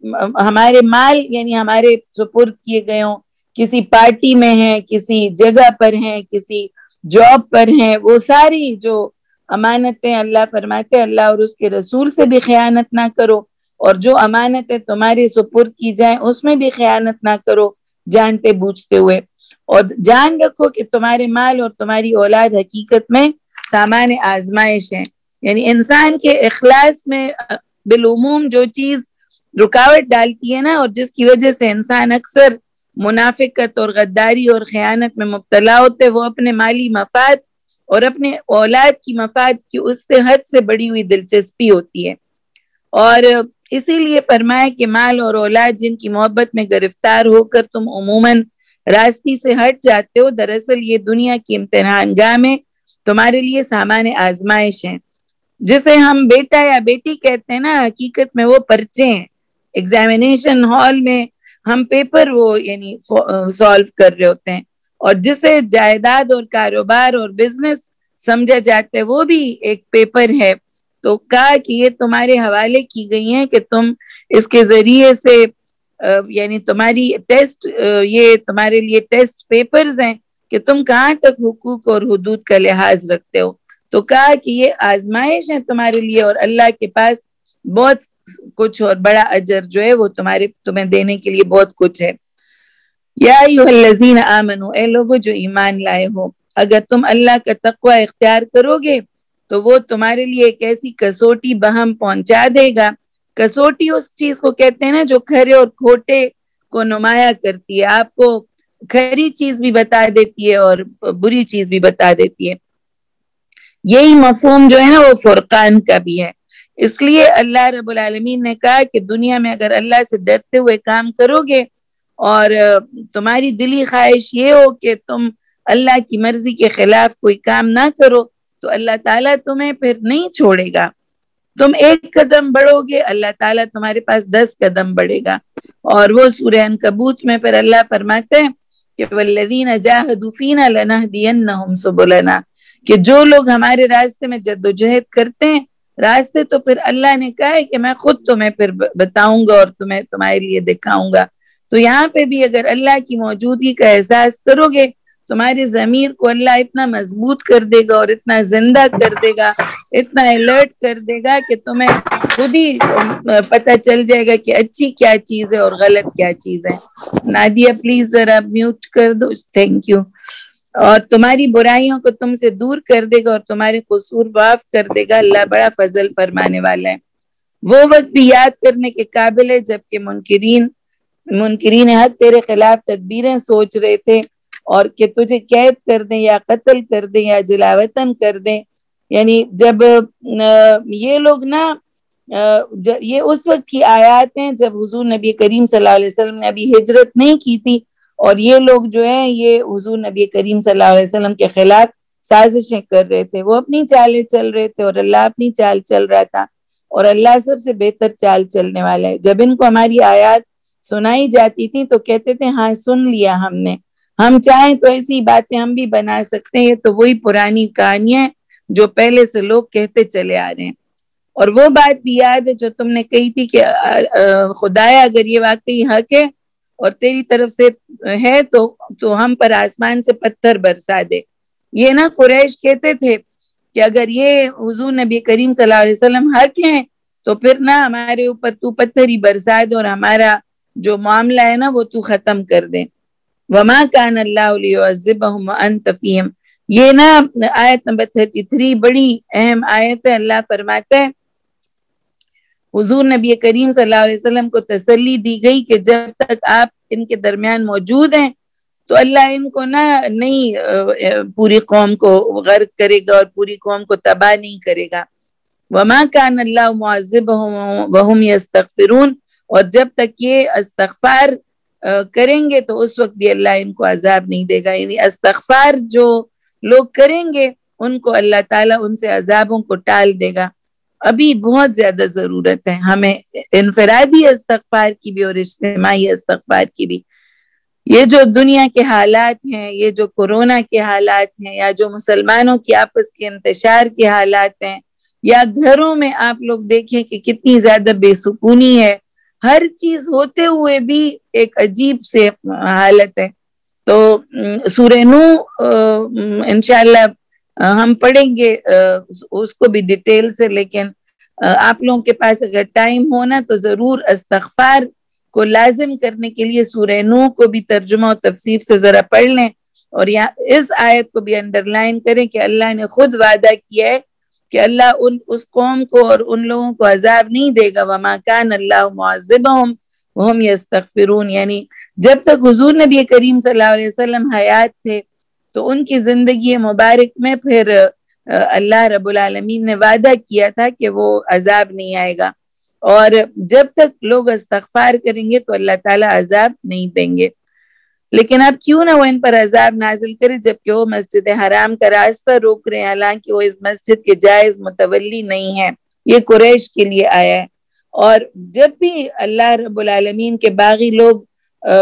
ہمارے مال یعنی ہمارے سپرد کیے گئے ہوں، کسی پارٹی میں ہیں، کسی جگہ پر ہیں، کسی جاب پر ہیں، وہ ساری جو امانتیں اللہ فرماتے ہیں اللہ اور اس کے رسول سے بھی خیانت نہ کرو، اور جو امانتیں تمہاری سپرد کی جائیں اس میں بھی خیانت نہ کرو جانتے بوجھتے ہوئے، اور جان رکھو کہ تمہارے مال اور تمہاری اولاد حقیقت میں سامان آزمائش ہیں۔ یعنی انسان کے اخلاص میں بالعموم جو چیز رکاوٹ ڈالتی ہے نا، اور جس کی وجہ سے انسان اکثر منافقت اور غداری اور خیانت میں مبتلا ہوتے، وہ اپنے مالی مفاد اور اپنے اولاد کی مفاد کی اس سے حد سے بڑی ہوئی دلچسپی ہوتی ہے، اور اسی لیے فرمایا کہ مال اور اولاد جن کی محبت میں گرفتار ہو کر تم عموماً راستی سے ہٹ جاتے ہو، دراصل یہ دنیا کی امتحان گاہ میں تمہارے لیے سامان آزمائش ہیں۔ جسے ہم بیٹا یا بیٹی کہتے ہیں نا، حقیقت میں وہ پرچے ہیں، ایگزامینیشن ہال میں ہم پیپر وہ یعنی سالو کر رہے ہوتے ہیں، اور جسے جائیداد اور کاروبار اور بزنس سمجھا جاتا ہے وہ بھی ایک پیپر ہے، تو کہا کہ یہ تمہارے حوالے کی گئی ہیں کہ تم اس کے ذریعے سے یعنی تمہاری ٹیسٹ، یہ تمہارے لیے ٹیسٹ پیپرز ہیں کہ تم کہاں تک حقوق اور حدود کا لحاظ رکھتے ہو، تو کہا کہ یہ آزمائش ہے تمہارے لیے، اور اللہ کے پاس بہت کچھ اور بڑا اجر جو ہے وہ تمہارے تمہیں دینے کے لیے بہت کچھ ہے۔ یا ایھا الذین آمنوا، اے لوگو جو ایمان لائے ہو، اگر تم اللہ کا تقوی اختیار کرو گے تو وہ تمہارے لیے ایک ایسی کسوٹی بہم پہنچا دے گا۔ کسوٹی اس چیز کو کہتے ہیں نا جو کھرے اور کھوٹے کو نمایاں کرتی ہے، آپ کو کھری چیز بھی بتا دیتی ہے اور بری چیز بھی بتا دیتی ہے۔ یہی مفہوم جو ہے نا وہ فرقان کا بھی ہے۔ اس لیے اللہ رب العالمین نے کہا کہ دنیا میں اگر اللہ سے ڈرتے ہوئے کام کرو گے اور تمہاری دلی خواہش یہ ہو کہ تم اللہ کی مرضی کے خلاف کوئی کام نہ کرو تو اللہ تعالیٰ تمہیں پھر نہیں چھوڑے گا۔ تم ایک قدم بڑھو گے اللہ تعالیٰ تمہارے پاس دس قدم بڑھے گا، اور وہ سورہ عنکبوت میں پھر اللہ فرماتے ہیں کہ والذین جاہدوا فینا لنہدینہم سبلنا، کہ جو لوگ ہمارے راستے میں جدوجہد کرتے ہیں، راستے تو پھر اللہ نے کہا ہے کہ میں خود تمہیں پھر بتاؤں گا اور تمہیں تمہارے لیے دکھاؤں گا۔ تو یہاں پہ بھی اگر اللہ کی موجودگی کا احساس کرو گے، تمہاری ضمیر کو اللہ اتنا مضبوط کر دے گا اور اتنا زندہ کر دے گا، اتنا الرٹ کر دے گا کہ تمہیں خود ہی پتہ چل جائے گا کہ اچھی کیا چیز ہے اور غلط کیا چیز ہے۔ نادیہ پلیز ذرا میوٹ کر دو، تھینک یو۔ اور تمہاری برائیوں کو تم سے دور کر دے گا اور تمہارے قصور معاف کر دے گا، اللہ بڑا فضل فرمانے والا ہے۔ وہ وقت بھی یاد کرنے کے قابل ہے جبکہ منکرین منکرین حق تیرے خلاف تدبیریں سوچ رہے تھے، اور کہ تجھے قید کر دیں یا قتل کر دیں یا جلاوطن کر دیں، یعنی جب یہ لوگ نا یہ اس وقت کی آیات ہیں جب حضور نبی کریم صلی اللہ علیہ وسلم نے ابھی ہجرت نہیں کی تھی، اور یہ لوگ جو ہیں یہ حضور نبی کریم صلی اللہ علیہ وسلم کے خلاف سازشیں کر رہے تھے، وہ اپنی چالیں چل رہے تھے اور اللہ اپنی چال چل رہا تھا، اور اللہ سب سے بہتر چال چلنے والا ہے۔ جب ان کو ہماری آیات سنائی جاتی تھی تو کہتے تھے ہاں سن لیا ہم نے، ہم چاہیں تو ایسی باتیں ہم بھی بنا سکتے ہیں، تو وہی پرانی کہانیاں جو پہلے سے لوگ کہتے چلے آ رہے ہیں۔ اور وہ بات بھی یاد ہے جو تم نے کہی تھی کہ خدایا اگر یہ واقعی حق ہے اور تیری طرف سے ہے تو تو ہم پر آسمان سے پتھر برسا دے۔ یہ نا قریش کہتے تھے کہ اگر یہ حضور نبی کریم صلی اللہ علیہ وسلم حق ہیں تو پھر نہ ہمارے اوپر تو پتھر ہی برسا دے اور ہمارا جو معاملہ ہے نا وہ تو ختم کر دے۔ وما کان اللہ لیعذبہم وانت فیہم، یہ نا آیت نمبر تینتیس بڑی اہم آیت ہے۔ اللہ فرماتا ہے حضور نبی کریم صلی اللہ علیہ وسلم کو تسلی دی گئی کہ جب تک آپ ان کے درمیان موجود ہیں تو اللہ ان کو نہ نہیں پوری قوم کو غرق کرے گا اور پوری قوم کو تباہ نہیں کرے گا. وما کان اللہ معذبہم وہم یستغفرون، اور جب تک یہ استغفار کریں گے تو اس وقت بھی اللہ ان کو عذاب نہیں دے گا. یعنی استغفار جو لوگ کریں گے ان کو اللہ تعالیٰ ان سے عذابوں کو ٹال دے گا. ابھی بہت زیادہ ضرورت ہے ہمیں انفرادی استغفار کی بھی اور اجتماعی استغفار کی بھی. یہ جو دنیا کے حالات ہیں، یہ جو کورونا کے حالات ہیں، یا جو مسلمانوں کی آپس کے انتشار کے حالات ہیں، یا گھروں میں آپ لوگ دیکھیں کہ کتنی زیادہ بے سکونی ہے، ہر چیز ہوتے ہوئے بھی ایک عجیب سے حالت ہے. تو سورہ نوح انشاءاللہ ہم پڑھیں گے اس کو بھی ڈیٹیل سے، لیکن آپ لوگوں کے پاس اگر ٹائم ہونا تو ضرور استغفار کو لازم کرنے کے لیے سورہ نوح کو بھی ترجمہ و تفسیر سے ذرا پڑھ لیں، اور یہاں اس آیت کو بھی انڈر لائن کریں کہ اللہ نے خود وعدہ کیا ہے کہ اللہ ان اس قوم کو اور ان لوگوں کو عذاب نہیں دے گا. وما کان اللہ معذبہم وہم یستغفرون، یعنی جب تک حضور نبی کریم صلی اللہ علیہ وسلم حیات تھے تو ان کی زندگی مبارک میں پھر اللہ رب العالمین نے وعدہ کیا تھا کہ وہ عذاب نہیں آئے گا، اور جب تک لوگ استغفار کریں گے تو اللہ تعالیٰ عذاب نہیں دیں گے. لیکن اب کیوں نہ وہ ان پر عذاب نازل کرے جبکہ وہ مسجد حرام کا راستہ روک رہے ہیں، حالانکہ وہ اس مسجد کے جائز متولی نہیں ہے، یہ قریش کے لیے آیا ہے. اور جب بھی اللہ رب العالمین کے باغی لوگ آ,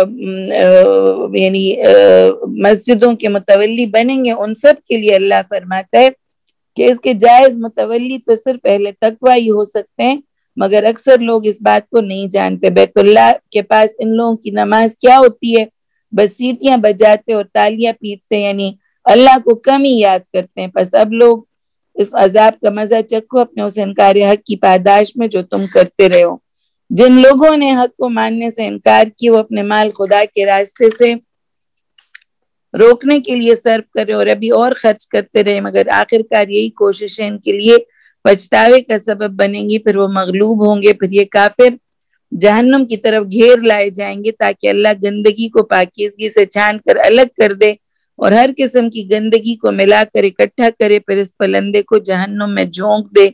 آ, یعنی آ, مسجدوں کے متولی بنیں گے، ان سب کے لیے اللہ فرماتا ہے کہ اس کے جائز متولی تو صرف اہل تقویٰ ہی ہو سکتے ہیں، مگر اکثر لوگ اس بات کو نہیں جانتے. بیت اللہ کے پاس ان لوگوں کی نماز کیا ہوتی ہے؟ بس سیٹیاں بجاتے اور تالیاں پیٹتے، یعنی اللہ کو کم ہی یاد کرتے ہیں. پس اب لوگ اس عذاب کا مزہ چکھو اپنے اس انکار حق کی پاداش میں جو تم کرتے رہے ہو. جن لوگوں نے حق کو ماننے سے انکار کی وہ اپنے مال خدا کے راستے سے روکنے کے لیے صرف کرے اور ابھی اور خرچ کرتے رہے، مگر آخرکار یہی کوششیں ان کے لیے پچھتاوے کا سبب بنیں گی، پھر وہ مغلوب ہوں گے. پھر یہ کافر جہنم کی طرف گھیر لائے جائیں گے تاکہ اللہ گندگی کو پاکیزگی سے چھان کر الگ کر دے اور ہر قسم کی گندگی کو ملا کر اکٹھا کرے، پھر اس پلندے کو جہنم میں جھونک دے.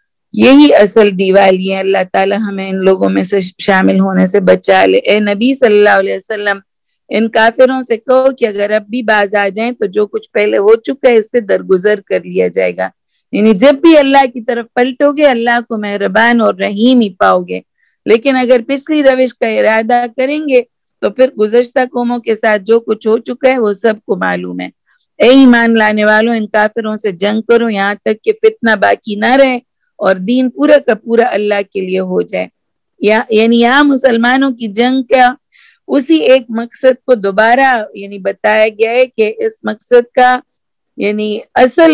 یہی اصل دیوالی ہے. اللہ تعالی ہمیں ان لوگوں میں سے شامل ہونے سے بچا لے. اے نبی صلی اللہ علیہ وسلم ان کافروں سے کہو کہ اگر اب بھی باز آ جائیں تو جو کچھ پہلے ہو چکا ہے اس سے درگزر کر لیا جائے گا. یعنی جب بھی اللہ کی طرف پلٹو گے اللہ کو مہربان اور رحیم ہی پاؤ گے، لیکن اگر پچھلی روش کا ارادہ کریں گے تو پھر گزشتہ قوموں کے ساتھ جو کچھ ہو چکا ہے وہ سب کو معلوم ہے. اے ایمان لانے والوں ان کافروں سے جنگ کرو یہاں تک کہ فتنہ باقی نہ رہے اور دین پورا کا پورا اللہ کے لیے ہو جائے. یا یعنی یہاں مسلمانوں کی جنگ کا اسی ایک مقصد کو دوبارہ یعنی بتایا گیا ہے کہ اس مقصد کا یعنی اصل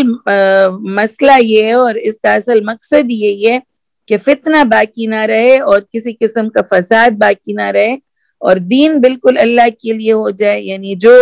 مسئلہ یہ ہے اور اس کا اصل مقصد یہی ہے کہ فتنہ باقی نہ رہے اور کسی قسم کا فساد باقی نہ رہے اور دین بالکل اللہ کے لیے ہو جائے. یعنی جو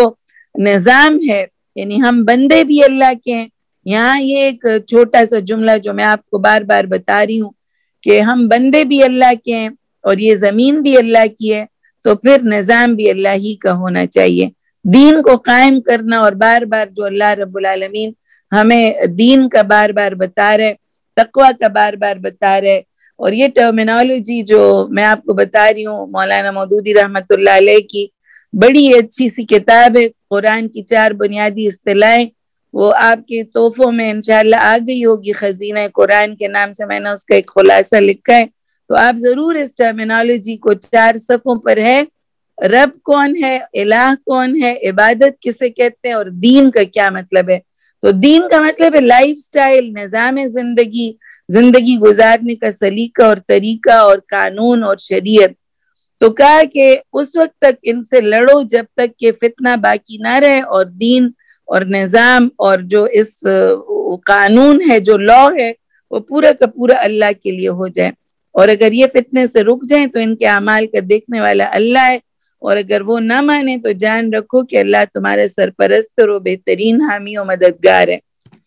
نظام ہے، یعنی ہم بندے بھی اللہ کے ہیں. یہاں یہ ایک چھوٹا سا جملہ جو میں آپ کو بار بار بتا رہی ہوں کہ ہم بندے بھی اللہ کے ہیں اور یہ زمین بھی اللہ کی ہے، تو پھر نظام بھی اللہ ہی کا ہونا چاہیے. دین کو قائم کرنا اور بار بار جو اللہ رب العالمین ہمیں دین کا بار بار بتا رہے، تقوی کا بار بار بتا رہے، اور یہ ٹرمینالوجی جو میں آپ کو بتا رہی ہوں مولانا مودودی رحمت اللہ علیہ کی بڑی اچھی سی کتاب ہے قرآن کی چار بنیادی اصطلاحیں، وہ آپ کے تحفوں میں انشاءاللہ آ گئی ہوگی. خزینہ قرآن کے نام سے میں نے اس کا ایک خلاصہ لکھا ہے، تو آپ ضرور اس ٹرمینالوجی کو چار صفوں پر ہے. رب کون ہے، الہ کون ہے، عبادت کسے کہتے ہیں اور دین کا کیا مطلب ہے. تو دین کا مطلب ہے لائف سٹائل، نظام زندگی، زندگی گزارنے کا سلیقہ اور طریقہ اور قانون اور شریعت. تو کہا کہ اس وقت تک ان سے لڑو جب تک کہ فتنہ باقی نہ رہے اور دین اور نظام اور جو اس قانون ہے، جو لا ہے، وہ پورا کا پورا اللہ کے لیے ہو جائے. اور اگر یہ فتنے سے رک جائیں تو ان کے اعمال کا دیکھنے والا اللہ ہے، اور اگر وہ نہ مانے تو جان رکھو کہ اللہ تمہارے سرپرست اور بہترین حامی و مددگار ہے.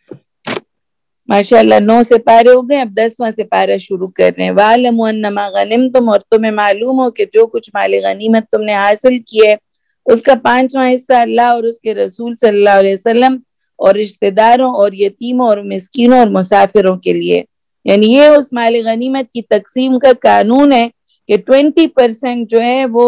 ماشاءاللہ نو سے پارے ہو گئے، اب دسواں سے پارہ شروع کر رہے ہیں. وَعَلَمُوا أَنَّمَا غَنِمْتُمْ، اور تمہیں معلوم ہو کہ جو کچھ مال غنیمت تم نے حاصل کیے اس کا پانچواں حصہ اللہ اور اس کے رسول صلی اللہ علیہ وسلم اور رشتہ داروں اور یتیموں اور مسکینوں اور مسافروں کے لیے. یعنی یہ اس مال غنیمت کی تقسیم کا قانون ہے کہ ٹوینٹی پرسینٹ جو ہے وہ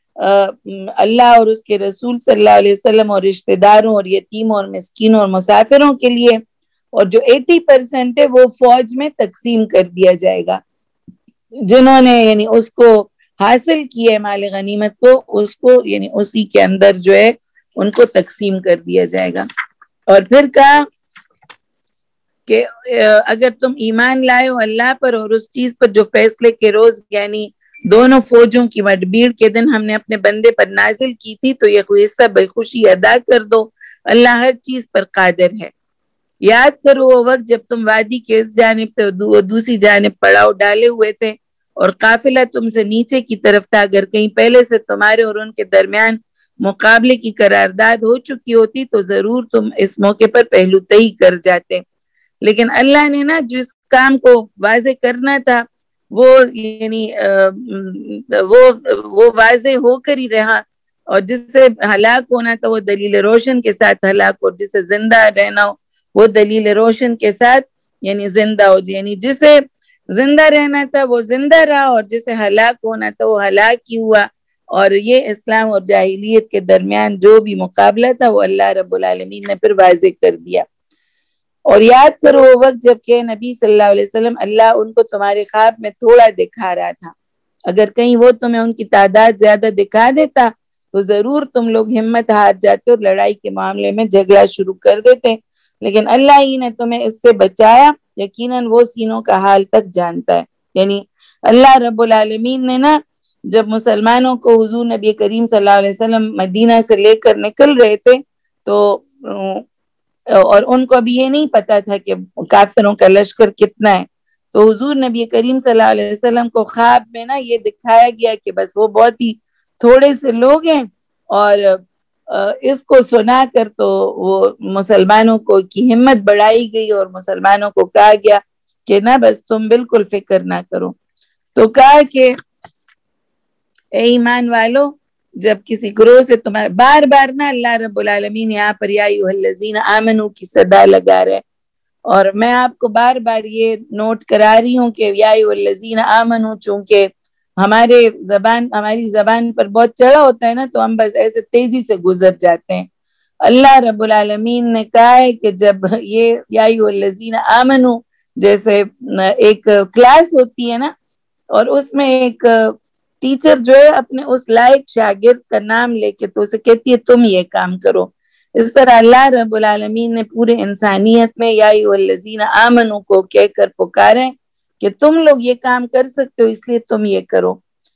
اللہ اور اس کے رسول صلی اللہ علیہ وسلم اور رشتہ داروں اور یتیموں اور مسکینوں اور مسافروں کے لیے، اور جو ایٹی پرسینٹ ہے وہ فوج میں تقسیم کر دیا جائے گا. جنہوں نے یعنی اس کو حاصل کیا ہے مال غنیمت کو، اس کو یعنی اسی کے اندر جو ہے ان کو تقسیم کر دیا جائے گا. اور پھر کہا کہ اگر تم ایمان لائے ہو اللہ پر اور اس چیز پر جو فیصلے کے روز یعنی دونوں فوجوں کی مڈبھیڑ کے دن ہم نے اپنے بندے پر نازل کی تھی، تو یہ حصہ بخوشی ادا کر دو، اللہ ہر چیز پر قادر ہے. یاد کرو وہ وقت جب تم وادی کے اس جانب تھے اور دوسری جانب پڑاؤ ڈالے ہوئے تھے اور قافلہ تم سے نیچے کی طرف تھا. اگر کہیں پہلے سے تمہارے اور ان کے درمیان مقابلے کی قرارداد ہو چکی ہوتی تو ضرور تم اس موقع پر پہلو تہی کر جاتے. لیکن اللہ نے نا جس کام کو واضح کرنا تھا وہ یعنی وہ وہ واضح ہو کر ہی رہا، اور جس سے ہلاک ہونا تھا وہ دلیل روشن کے ساتھ ہلاک، اور جسے زندہ رہنا ہو وہ دلیل روشن کے ساتھ یعنی زندہ ہو. یعنی جسے زندہ رہنا تھا وہ زندہ رہا، اور جسے ہلاک ہونا تھا وہ ہلاک ہی ہوا. اور یہ اسلام اور جاہلیت کے درمیان جو بھی مقابلہ تھا وہ اللہ رب العالمین نے پھر واضح کر دیا. اور یاد کرو وہ وقت جب کہ نبی صلی اللہ علیہ وسلم اللہ ان کو تمہارے خواب میں تھوڑا دکھا رہا تھا. اگر کہیں وہ تمہیں ان کی تعداد زیادہ دکھا دیتا تو ضرور تم لوگ ہمت ہار جاتے اور لڑائی کے معاملے میں جھگڑا شروع کر دیتے، لیکن اللہ ہی نے تمہیں اس سے بچایا، یقیناً وہ سینوں کا حال تک جانتا ہے. یعنی اللہ رب العالمین نے نا جب مسلمانوں کو حضور نبی کریم صلی اللہ علیہ وسلم مدینہ سے لے کر نکل رہے تھے تو اور ان کو ابھی یہ نہیں پتا تھا کہ کافروں کا لشکر کتنا ہے، تو حضور نبی کریم صلی اللہ علیہ وسلم کو خواب میں نا یہ دکھایا گیا کہ بس وہ بہت ہی تھوڑے سے لوگ ہیں. اور اس کو سنا کر تو وہ مسلمانوں کو کی ہمت بڑھائی گئی اور مسلمانوں کو کہا گیا کہ نہ بس تم بالکل فکر نہ کرو. تو کہا کہ اے ایمان والو جب کسی گروہ سے تمہارے بار بار نا اللہ رب العالمین یہاں پر یا ایھا الذین آمنو کی صدا لگا رہے، اور میں آپ کو بار بار یہ نوٹ کرا رہی ہوں کہ یا ایھا الذین آمنو چونکہ ہمارے زبان ہماری زبان پر بہت چڑھا ہوتا ہے نا تو ہم بس ایسے تیزی سے گزر جاتے ہیں. اللہ رب العالمین نے کہا ہے کہ جب یہ یا ایھا الذین آمنو جیسے ایک کلاس ہوتی ہے نا، اور اس میں ایک ٹیچر جو ہے اپنے اس لائق شاگرد کا نام لے کے تو اسے کہتی ہے تم یہ کام کرو. اس طرح اللہ رب العالمین نے پورے انسانیت میں یا ایھا الذین آمنو کو کہہ کر پکارے کہ تم لوگ یہ کام کر سکتے ہو اس لیے تم یہ کرو.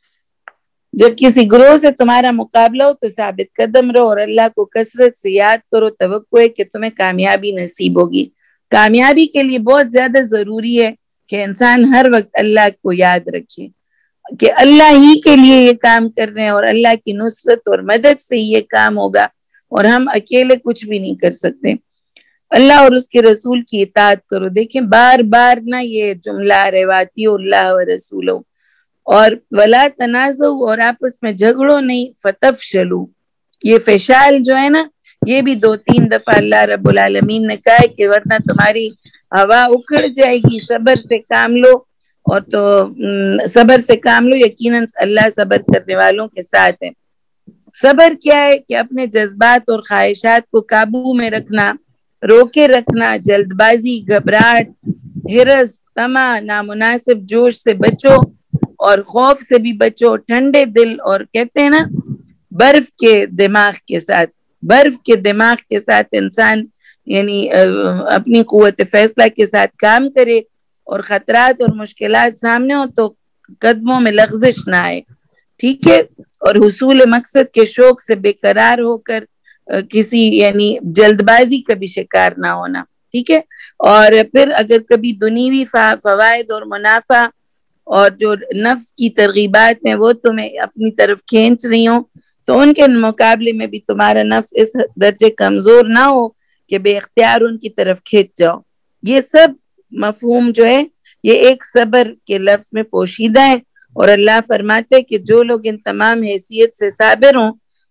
جب کسی گروہ سے تمہارا مقابلہ ہو تو ثابت قدم رہو اور اللہ کو کثرت سے یاد کرو، توقع ہے کہ تمہیں کامیابی نصیب ہوگی. کامیابی کے لیے بہت زیادہ ضروری ہے کہ انسان ہر وقت اللہ کو یاد رکھے کہ اللہ ہی کے لیے یہ کام کر رہے ہیں اور اللہ کی نصرت اور مدد سے یہ کام ہوگا، اور ہم اکیلے کچھ بھی نہیں کر سکتے. اللہ اور اس کے رسول کی اطاعت کرو. دیکھیں بار بار نہ یہ جملہ رواتی اللہ و رسولو، اور ولا تنازعوا اور آپس میں جھگڑو نہیں، فتفشلوا یہ فشال جو ہے نا یہ بھی دو تین دفعہ اللہ رب العالمین نے کہا ہے کہ ورنہ تمہاری ہوا اکھڑ جائے گی. صبر سے کام لو، اور تو صبر سے کام لو، یقیناً اللہ صبر کرنے والوں کے ساتھ ہے. صبر کیا ہے کہ اپنے جذبات اور خواہشات کو قابو میں رکھنا، روکے رکھنا، جلد بازی، گھبراہٹ، ہرس، طمع، نامناسب جوش سے بچو اور خوف سے بھی بچو. ٹھنڈے دل اور کہتے ہیں نا برف کے دماغ کے ساتھ برف کے دماغ کے ساتھ انسان یعنی اپنی قوت فیصلہ کے ساتھ کام کرے، اور خطرات اور مشکلات سامنے ہو تو قدموں میں لغزش نہ آئے. ٹھیک ہے، اور حصول مقصد کے شوق سے بے قرار ہو کر کسی یعنی جلد بازی کا بھی شکار نہ ہونا. ٹھیک ہے، اور پھر اگر کبھی دنیوی فوائد اور منافع اور جو نفس کی ترغیبات ہیں وہ تمہیں اپنی طرف کھینچ رہی ہوں تو ان کے مقابلے میں بھی تمہارا نفس اس درجے کمزور نہ ہو کہ بے اختیار ان کی طرف کھینچ جاؤ. یہ سب مفہوم جو ہے یہ ایک صبر کے لفظ میں پوشیدہ ہے، اور اللہ فرماتے کہ جو لوگ ان تمام حیثیت سے صابر ہوں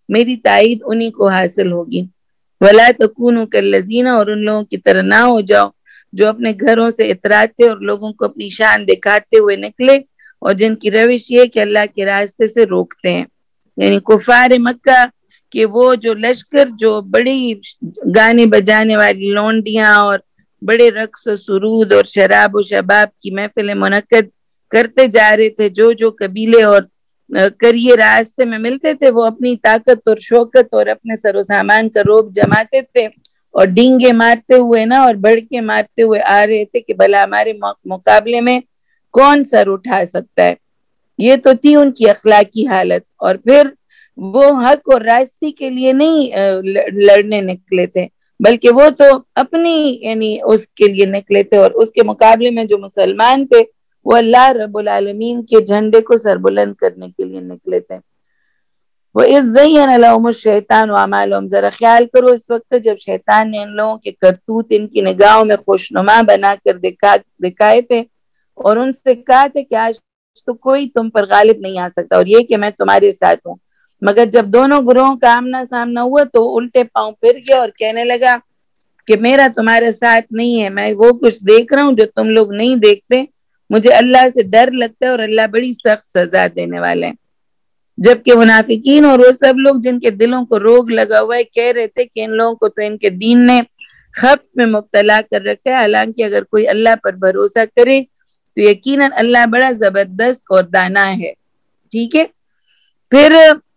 میری تائید انہی کو حاصل ہوگی۔ وَلَا تَكُونُوا كَالَّذِينَ، اور ان لوگوں کی طرح نہ ہو جاؤ جو اپنے گھروں سے اتراتے اور لوگوں کو اپنی شان دکھاتے ہوئے نکلے، اور جن کی روش یہ کہ اللہ کے راستے سے روکتے ہیں۔ یعنی کفار مکہ کہ وہ جو لشکر جو بڑی گانے بجانے والی لونڈیاں اور بڑے رقص و سرود اور شراب و شباب کی محفلیں منعقد کرتے جا رہے تھے، جو جو قبیلے اور کریے راستے میں ملتے تھے وہ اپنی طاقت اور شوکت اور اپنے سر و سامان کا روب جماتے تھے اور ڈینگے مارتے ہوئے نا اور بڑکے مارتے ہوئے آ رہے تھے کہ بھلا ہمارے مقابلے میں کون سر اٹھا سکتا ہے۔ یہ تو تھی ان کی اخلاقی حالت۔ اور پھر وہ حق اور راستی کے لیے نہیں لڑنے نکلے تھے، بلکہ وہ تو اپنی یعنی اس کے لیے نکلے تھے، اور اس کے مقابلے میں جو مسلمان تھے وہ اللہ رب العالمین کے جھنڈے کو سربلند کرنے کے لیے نکلے تھے۔ وَإِذْ زَيَّنَ لَهُمُ الشَّيْطَانُ أَعْمَالَهُمْ، ذرا خیال کرو اس وقت جب شیطان نے ان لوگوں کے کرتوت ان کی نگاہوں میں خوشنما بنا کر دکھا دکھائے تھے اور ان سے کہا تھا کہ آج تو کوئی تم پر غالب نہیں آ سکتا، اور یہ کہ میں تمہارے ساتھ ہوں۔ مگر جب دونوں گروہوں کا آمنا سامنا ہوا تو الٹے پاؤں پھر گیا اور کہنے لگا کہ میرا تمہارے ساتھ نہیں ہے، میں وہ کچھ دیکھ رہا ہوں جو تم لوگ نہیں دیکھتے، مجھے اللہ سے ڈر لگتا ہے اور اللہ بڑی سخت سزا دینے والے ہیں۔ جبکہ منافقین اور وہ سب لوگ جن کے دلوں کو روگ لگا ہوا ہے کہہ رہے تھے کہ ان لوگوں کو تو ان کے دین نے خبت میں مبتلا کر رکھا ہے، حالانکہ اگر کوئی اللہ پر بھروسہ کرے تو یقیناً اللہ بڑا زبردست اور دانا ہے۔ ٹھیک ہے، پھر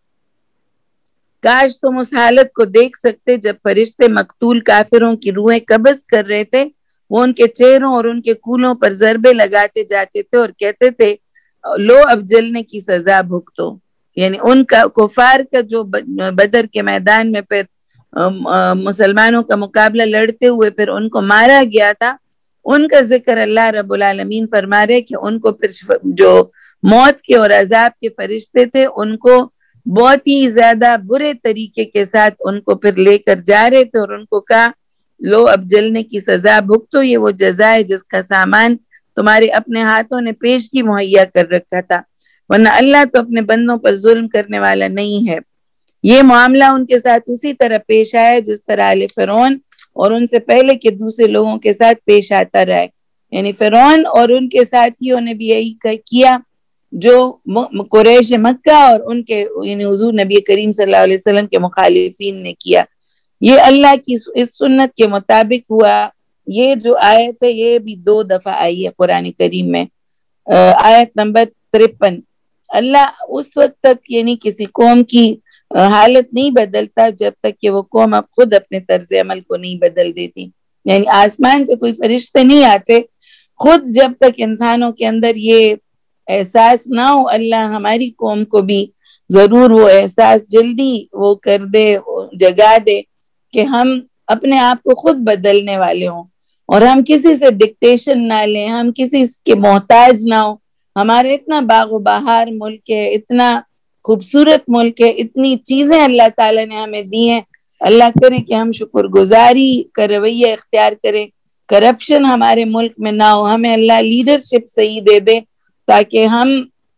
کاش تم اس حالت کو دیکھ سکتے جب فرشتے مقتول کافروں کی روحیں قبض کر رہے تھے، وہ ان کے چہروں اور ان کے کولوں پر ضربے لگاتے جاتے تھے اور کہتے تھے لو اب جلنے کی سزا بھگتو۔ یعنی ان کا کفار کا جو بدر کے میدان میں پھر مسلمانوں کا مقابلہ لڑتے ہوئے پھر ان کو مارا گیا تھا، ان کا ذکر اللہ رب العالمین فرما رہے کہ ان کو پھر جو موت کے اور عذاب کے فرشتے تھے ان کو بہت ہی زیادہ برے طریقے کے ساتھ ان کو پھر لے کر جا رہے تھے اور ان کو کہا لو اب جلنے کی سزا بھگتو، یہ وہ جزا ہے جس کا سامان تمہارے اپنے ہاتھوں نے پیش کی مہیا کر رکھا تھا، ورنہ اللہ تو اپنے بندوں پر ظلم کرنے والا نہیں ہے۔ یہ معاملہ ان کے ساتھ اسی طرح پیش آیا جس طرح آل فرعون اور ان سے پہلے کے دوسرے لوگوں کے ساتھ پیش آتا رہا ہے۔ یعنی فرعون اور ان کے ساتھیوں نے بھی یہی کیا جو قریش مکہ اور ان کے یعنی حضور نبی کریم صلی اللہ علیہ وسلم کے مخالفین نے کیا۔ یہ اللہ کی اس سنت کے مطابق ہوا۔ یہ جو آیت ہے یہ بھی دو دفعہ آئی ہے قرآن کریم میں، آیت نمبر ترپن۔ اللہ اس وقت تک یعنی کسی قوم کی حالت نہیں بدلتا جب تک کہ وہ قوم اب خود اپنے طرز عمل کو نہیں بدل دیتی۔ یعنی آسمان سے کوئی فرشتے نہیں آتے، خود جب تک انسانوں کے اندر یہ احساس نہ ہو اللہ ہماری قوم کو بھی ضرور وہ احساس جلدی وہ کر دے، جگا دے کہ ہم اپنے آپ کو خود بدلنے والے ہوں اور ہم کسی سے ڈکٹیشن نہ لیں، ہم کسی کے محتاج نہ ہوں۔ ہمارے اتنا باغ و بہار ملک ہے، اتنا خوبصورت ملک ہے، اتنی چیزیں اللہ تعالیٰ نے ہمیں دی ہیں، اللہ کرے کہ ہم شکر گزاری کا رویہ اختیار کریں، کرپشن ہمارے ملک میں نہ ہو، ہمیں اللہ لیڈرشپ صحیح دے دے تاکہ ہم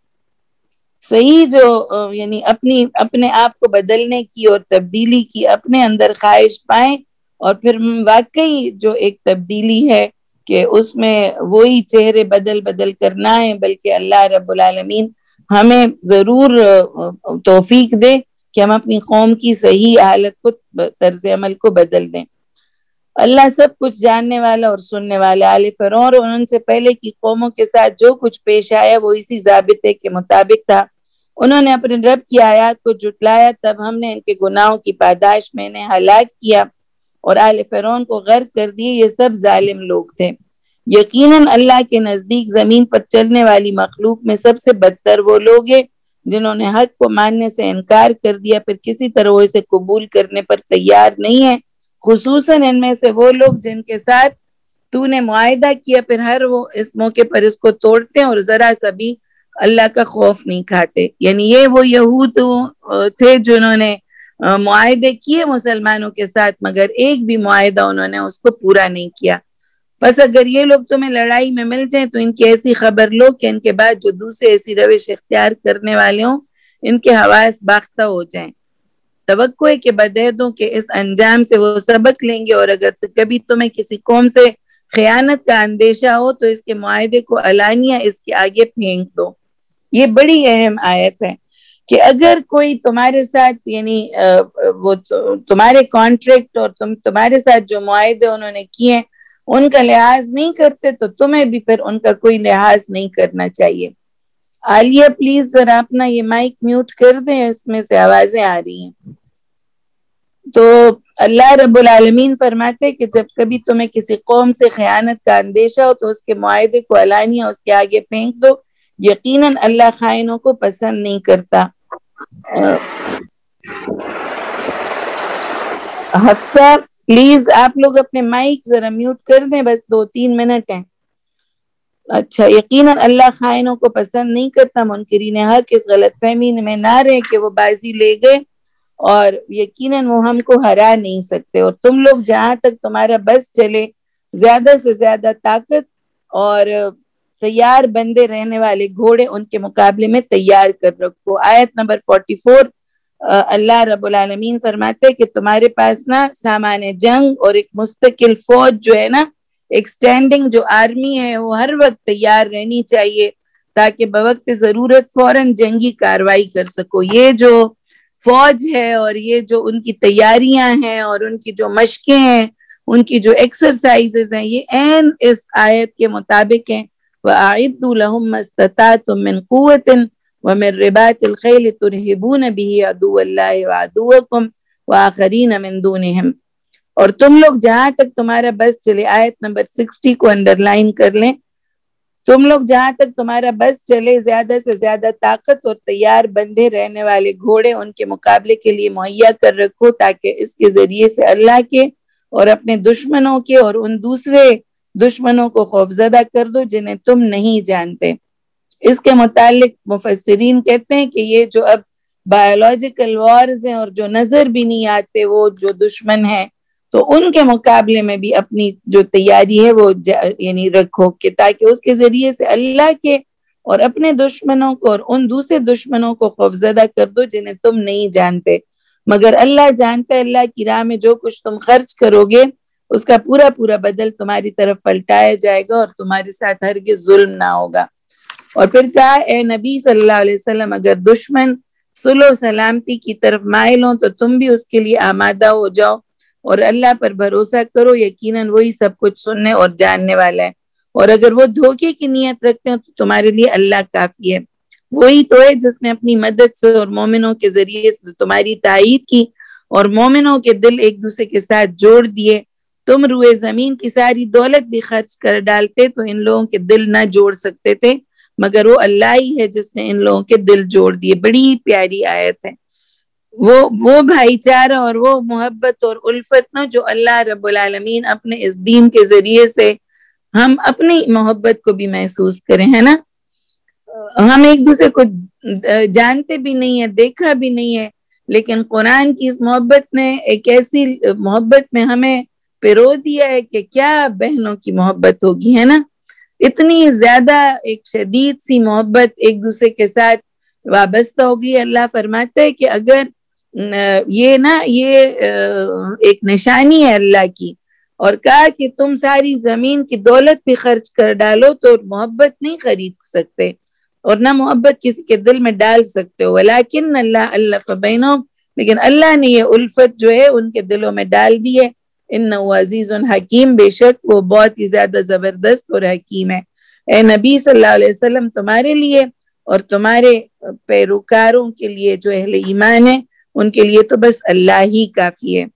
صحیح جو یعنی اپنی اپنے آپ کو بدلنے کی اور تبدیلی کی اپنے اندر خواہش پائیں، اور پھر واقعی جو ایک تبدیلی ہے کہ اس میں وہی چہرے بدل بدل کرنا ہے، بلکہ اللہ رب العالمین ہمیں ضرور توفیق دے کہ ہم اپنی قوم کی صحیح حالت کو طرز عمل کو بدل دیں۔ اللہ سب کچھ جاننے والا اور سننے والا۔ آل فرعون اور ان سے پہلے کی قوموں کے ساتھ جو کچھ پیش آیا وہ اسی ضابطے کے مطابق تھا۔ انہوں نے اپنے رب کی آیات کو جھٹلایا، تب ہم نے ان کے گناہوں کی پاداش میں انہیں ہلاک کیا اور آل فرعون کو غرق کر دیے۔ یہ سب ظالم لوگ تھے۔ یقیناً اللہ کے نزدیک زمین پر چلنے والی مخلوق میں سب سے بدتر وہ لوگ ہیں جنہوں نے حق کو ماننے سے انکار کر دیا پھر کسی طرح وہ اسے قبول کرنے پر تیار نہیں ہے، خصوصاً ان میں سے وہ لوگ جن کے ساتھ تو نے معاہدہ کیا پھر ہر وہ اس موقع پر اس کو توڑتے ہیں اور ذرا سا بھی اللہ کا خوف نہیں کھاتے۔ یعنی یہ وہ یہود تھے جنہوں نے معاہدے کیے مسلمانوں کے ساتھ مگر ایک بھی معاہدہ انہوں نے اس کو پورا نہیں کیا۔ بس اگر یہ لوگ تمہیں لڑائی میں مل جائیں تو ان کی ایسی خبر لو کہ ان کے بعد جو دوسرے ایسی روش اختیار کرنے والے ہوں ان کے حواس باختہ ہو جائیں۔ توقع ہے کہ بدعہدوں کے اس انجام سے وہ سبق لیں گے، اور اگر کبھی تمہیں کسی قوم سے خیانت کا اندیشہ ہو تو اس کے معاہدے کو علانیہ اس کے آگے پھینک دو۔ یہ بڑی اہم آیت ہے کہ اگر کوئی تمہارے ساتھ یعنی وہ تمہارے کانٹریکٹ اور تم تمہارے ساتھ جو معاہدے انہوں نے کیے ان کا لحاظ نہیں کرتے تو تمہیں بھی پھر ان کا کوئی لحاظ نہیں کرنا چاہیے۔ عالیہ پلیز ذرا اپنا یہ مائک میوٹ کر دیں، اس میں سے آوازیں آ رہی ہیں۔ تو اللہ رب العالمین فرماتے کہ جب کبھی تمہیں کسی قوم سے خیانت کا اندیشہ ہو تو اس کے معاہدے کو علانیہ اس کے آگے پھینک دو، یقیناً اللہ خائنوں کو پسند نہیں کرتا۔ حفصہ پلیز آپ لوگ اپنے مائک ذرا میوٹ کر دیں، بس دو تین منٹ ہیں۔ اچھا، یقیناً اللہ خائنوں کو پسند نہیں کرتا۔ منکرین حق اس غلط فہمی میں نہ رہے کہ وہ بازی لے گئے اور یقیناً وہ ہم کو ہرا نہیں سکتے، اور تم لوگ جہاں تک تمہارا بس چلے زیادہ سے زیادہ طاقت اور تیار بندے رہنے والے گھوڑے ان کے مقابلے میں تیار کر رکھو۔ آیت نمبر چوالیس، اللہ رب العالمین فرماتے کہ تمہارے پاس نا سامان جنگ اور ایک مستقل فوج جو ہے نا، ایک سٹینڈنگ جو آرمی ہے وہ ہر وقت تیار رہنی چاہیے تاکہ بوقت ضرورت فوراً جنگی کاروائی کر سکو۔ یہ جو فوج ہے اور یہ جو ان کی تیاریاں ہیں اور ان کی جو مشقیں ہیں، ان کی جو ایکسرسائزز ہیں، یہ عین اس آیت کے مطابق ہیں۔ وَأَعِدُّوا لَهُم مَّا اسْتَطَعْتُم مِّن قُوَّةٍ وَمِن رِّبَاطِ الْخَيْلِ تُرْهِبُونَ بِهِ عَدُوَّ اللَّهِ وَعَدُوَّكُمْ وَآخَرِينَ مِن دُونِهِمْ۔ اور تم لوگ جہاں تک تمہارا بس چلے، آیت نمبر ساٹھ کو انڈر لائن کر لیں، تم لوگ جہاں تک تمہارا بس چلے زیادہ سے زیادہ طاقت اور تیار بندے رہنے والے گھوڑے ان کے مقابلے کے لیے مہیا کر رکھو تاکہ اس کے ذریعے سے اللہ کے اور اپنے دشمنوں کے اور ان دوسرے دشمنوں کو خوفزدہ کر دو جنہیں تم نہیں جانتے۔ اس کے متعلق مفسرین کہتے ہیں کہ یہ جو اب بایولوجیکل وارز ہیں اور جو نظر بھی نہیں آتے وہ جو دشمن ہیں، تو ان کے مقابلے میں بھی اپنی جو تیاری ہے وہ یعنی رکھو کہ تاکہ اس کے ذریعے سے اللہ کے اور اپنے دشمنوں کو اور ان دوسرے دشمنوں کو خوفزدہ کر دو جنہیں تم نہیں جانتے، مگر اللہ جانتا ہے اللہ کی راہ میں جو کچھ تم خرچ کرو گے اس کا پورا پورا بدل تمہاری طرف پلٹایا جائے گا اور تمہارے ساتھ ہرگز ظلم نہ ہوگا۔ اور پھر کہا اے نبی صلی اللہ علیہ وسلم اگر دشمن صلح و سلامتی کی طرف مائل ہوں تو تم بھی اس کے لیے آمادہ ہو جاؤ اور اللہ پر بھروسہ کرو، یقیناً وہی سب کچھ سننے اور جاننے والا ہے، اور اگر وہ دھوکے کی نیت رکھتے ہیں تو تمہارے لیے اللہ کافی ہے۔ وہی تو ہے جس نے اپنی مدد سے اور مومنوں کے ذریعے سے تمہاری تائید کی اور مومنوں کے دل ایک دوسرے کے ساتھ جوڑ دیے۔ تم روئے زمین کی ساری دولت بھی خرچ کر ڈالتے تو ان لوگوں کے دل نہ جوڑ سکتے تھے، مگر وہ اللہ ہی ہے جس نے ان لوگوں کے دل جوڑ دیے۔ بڑی پیاری آیت ہے۔ وہ وہ بھائی چارہ اور وہ محبت اور الفت نا جو اللہ رب العالمین اپنے اس دین کے ذریعے سے ہم اپنی محبت کو بھی محسوس کریں، ہے نا۔ ہم ایک دوسرے کو جانتے بھی نہیں ہیں، دیکھا بھی نہیں ہے، لیکن قرآن کی اس محبت نے ایک ایسی محبت میں ہمیں پرو دیا ہے کہ کیا بہنوں کی محبت ہوگی، ہے نا۔ اتنی زیادہ ایک شدید سی محبت ایک دوسرے کے ساتھ وابستہ ہوگی۔ اللہ فرماتا ہے کہ اگر یہ نا یہ ایک نشانی ہے اللہ کی، اور کہا کہ تم ساری زمین کی دولت بھی خرچ کر ڈالو تو محبت نہیں خرید سکتے اور نہ محبت کسی کے دل میں ڈال سکتے ہو، ولیکن اللہ الف بینہم، لیکن اللہ نے یہ الفت جو ہے ان کے دلوں میں ڈال دی ہے۔ انہ عزیز حکیم، بے شک وہ بہت ہی زیادہ زبردست اور حکیم ہے۔ اے نبی صلی اللہ علیہ وسلم تمہارے لیے اور تمہارے پیروکاروں کے لیے جو اہل ایمان ہیں ان کے لیے تو بس اللہ ہی کافی ہے۔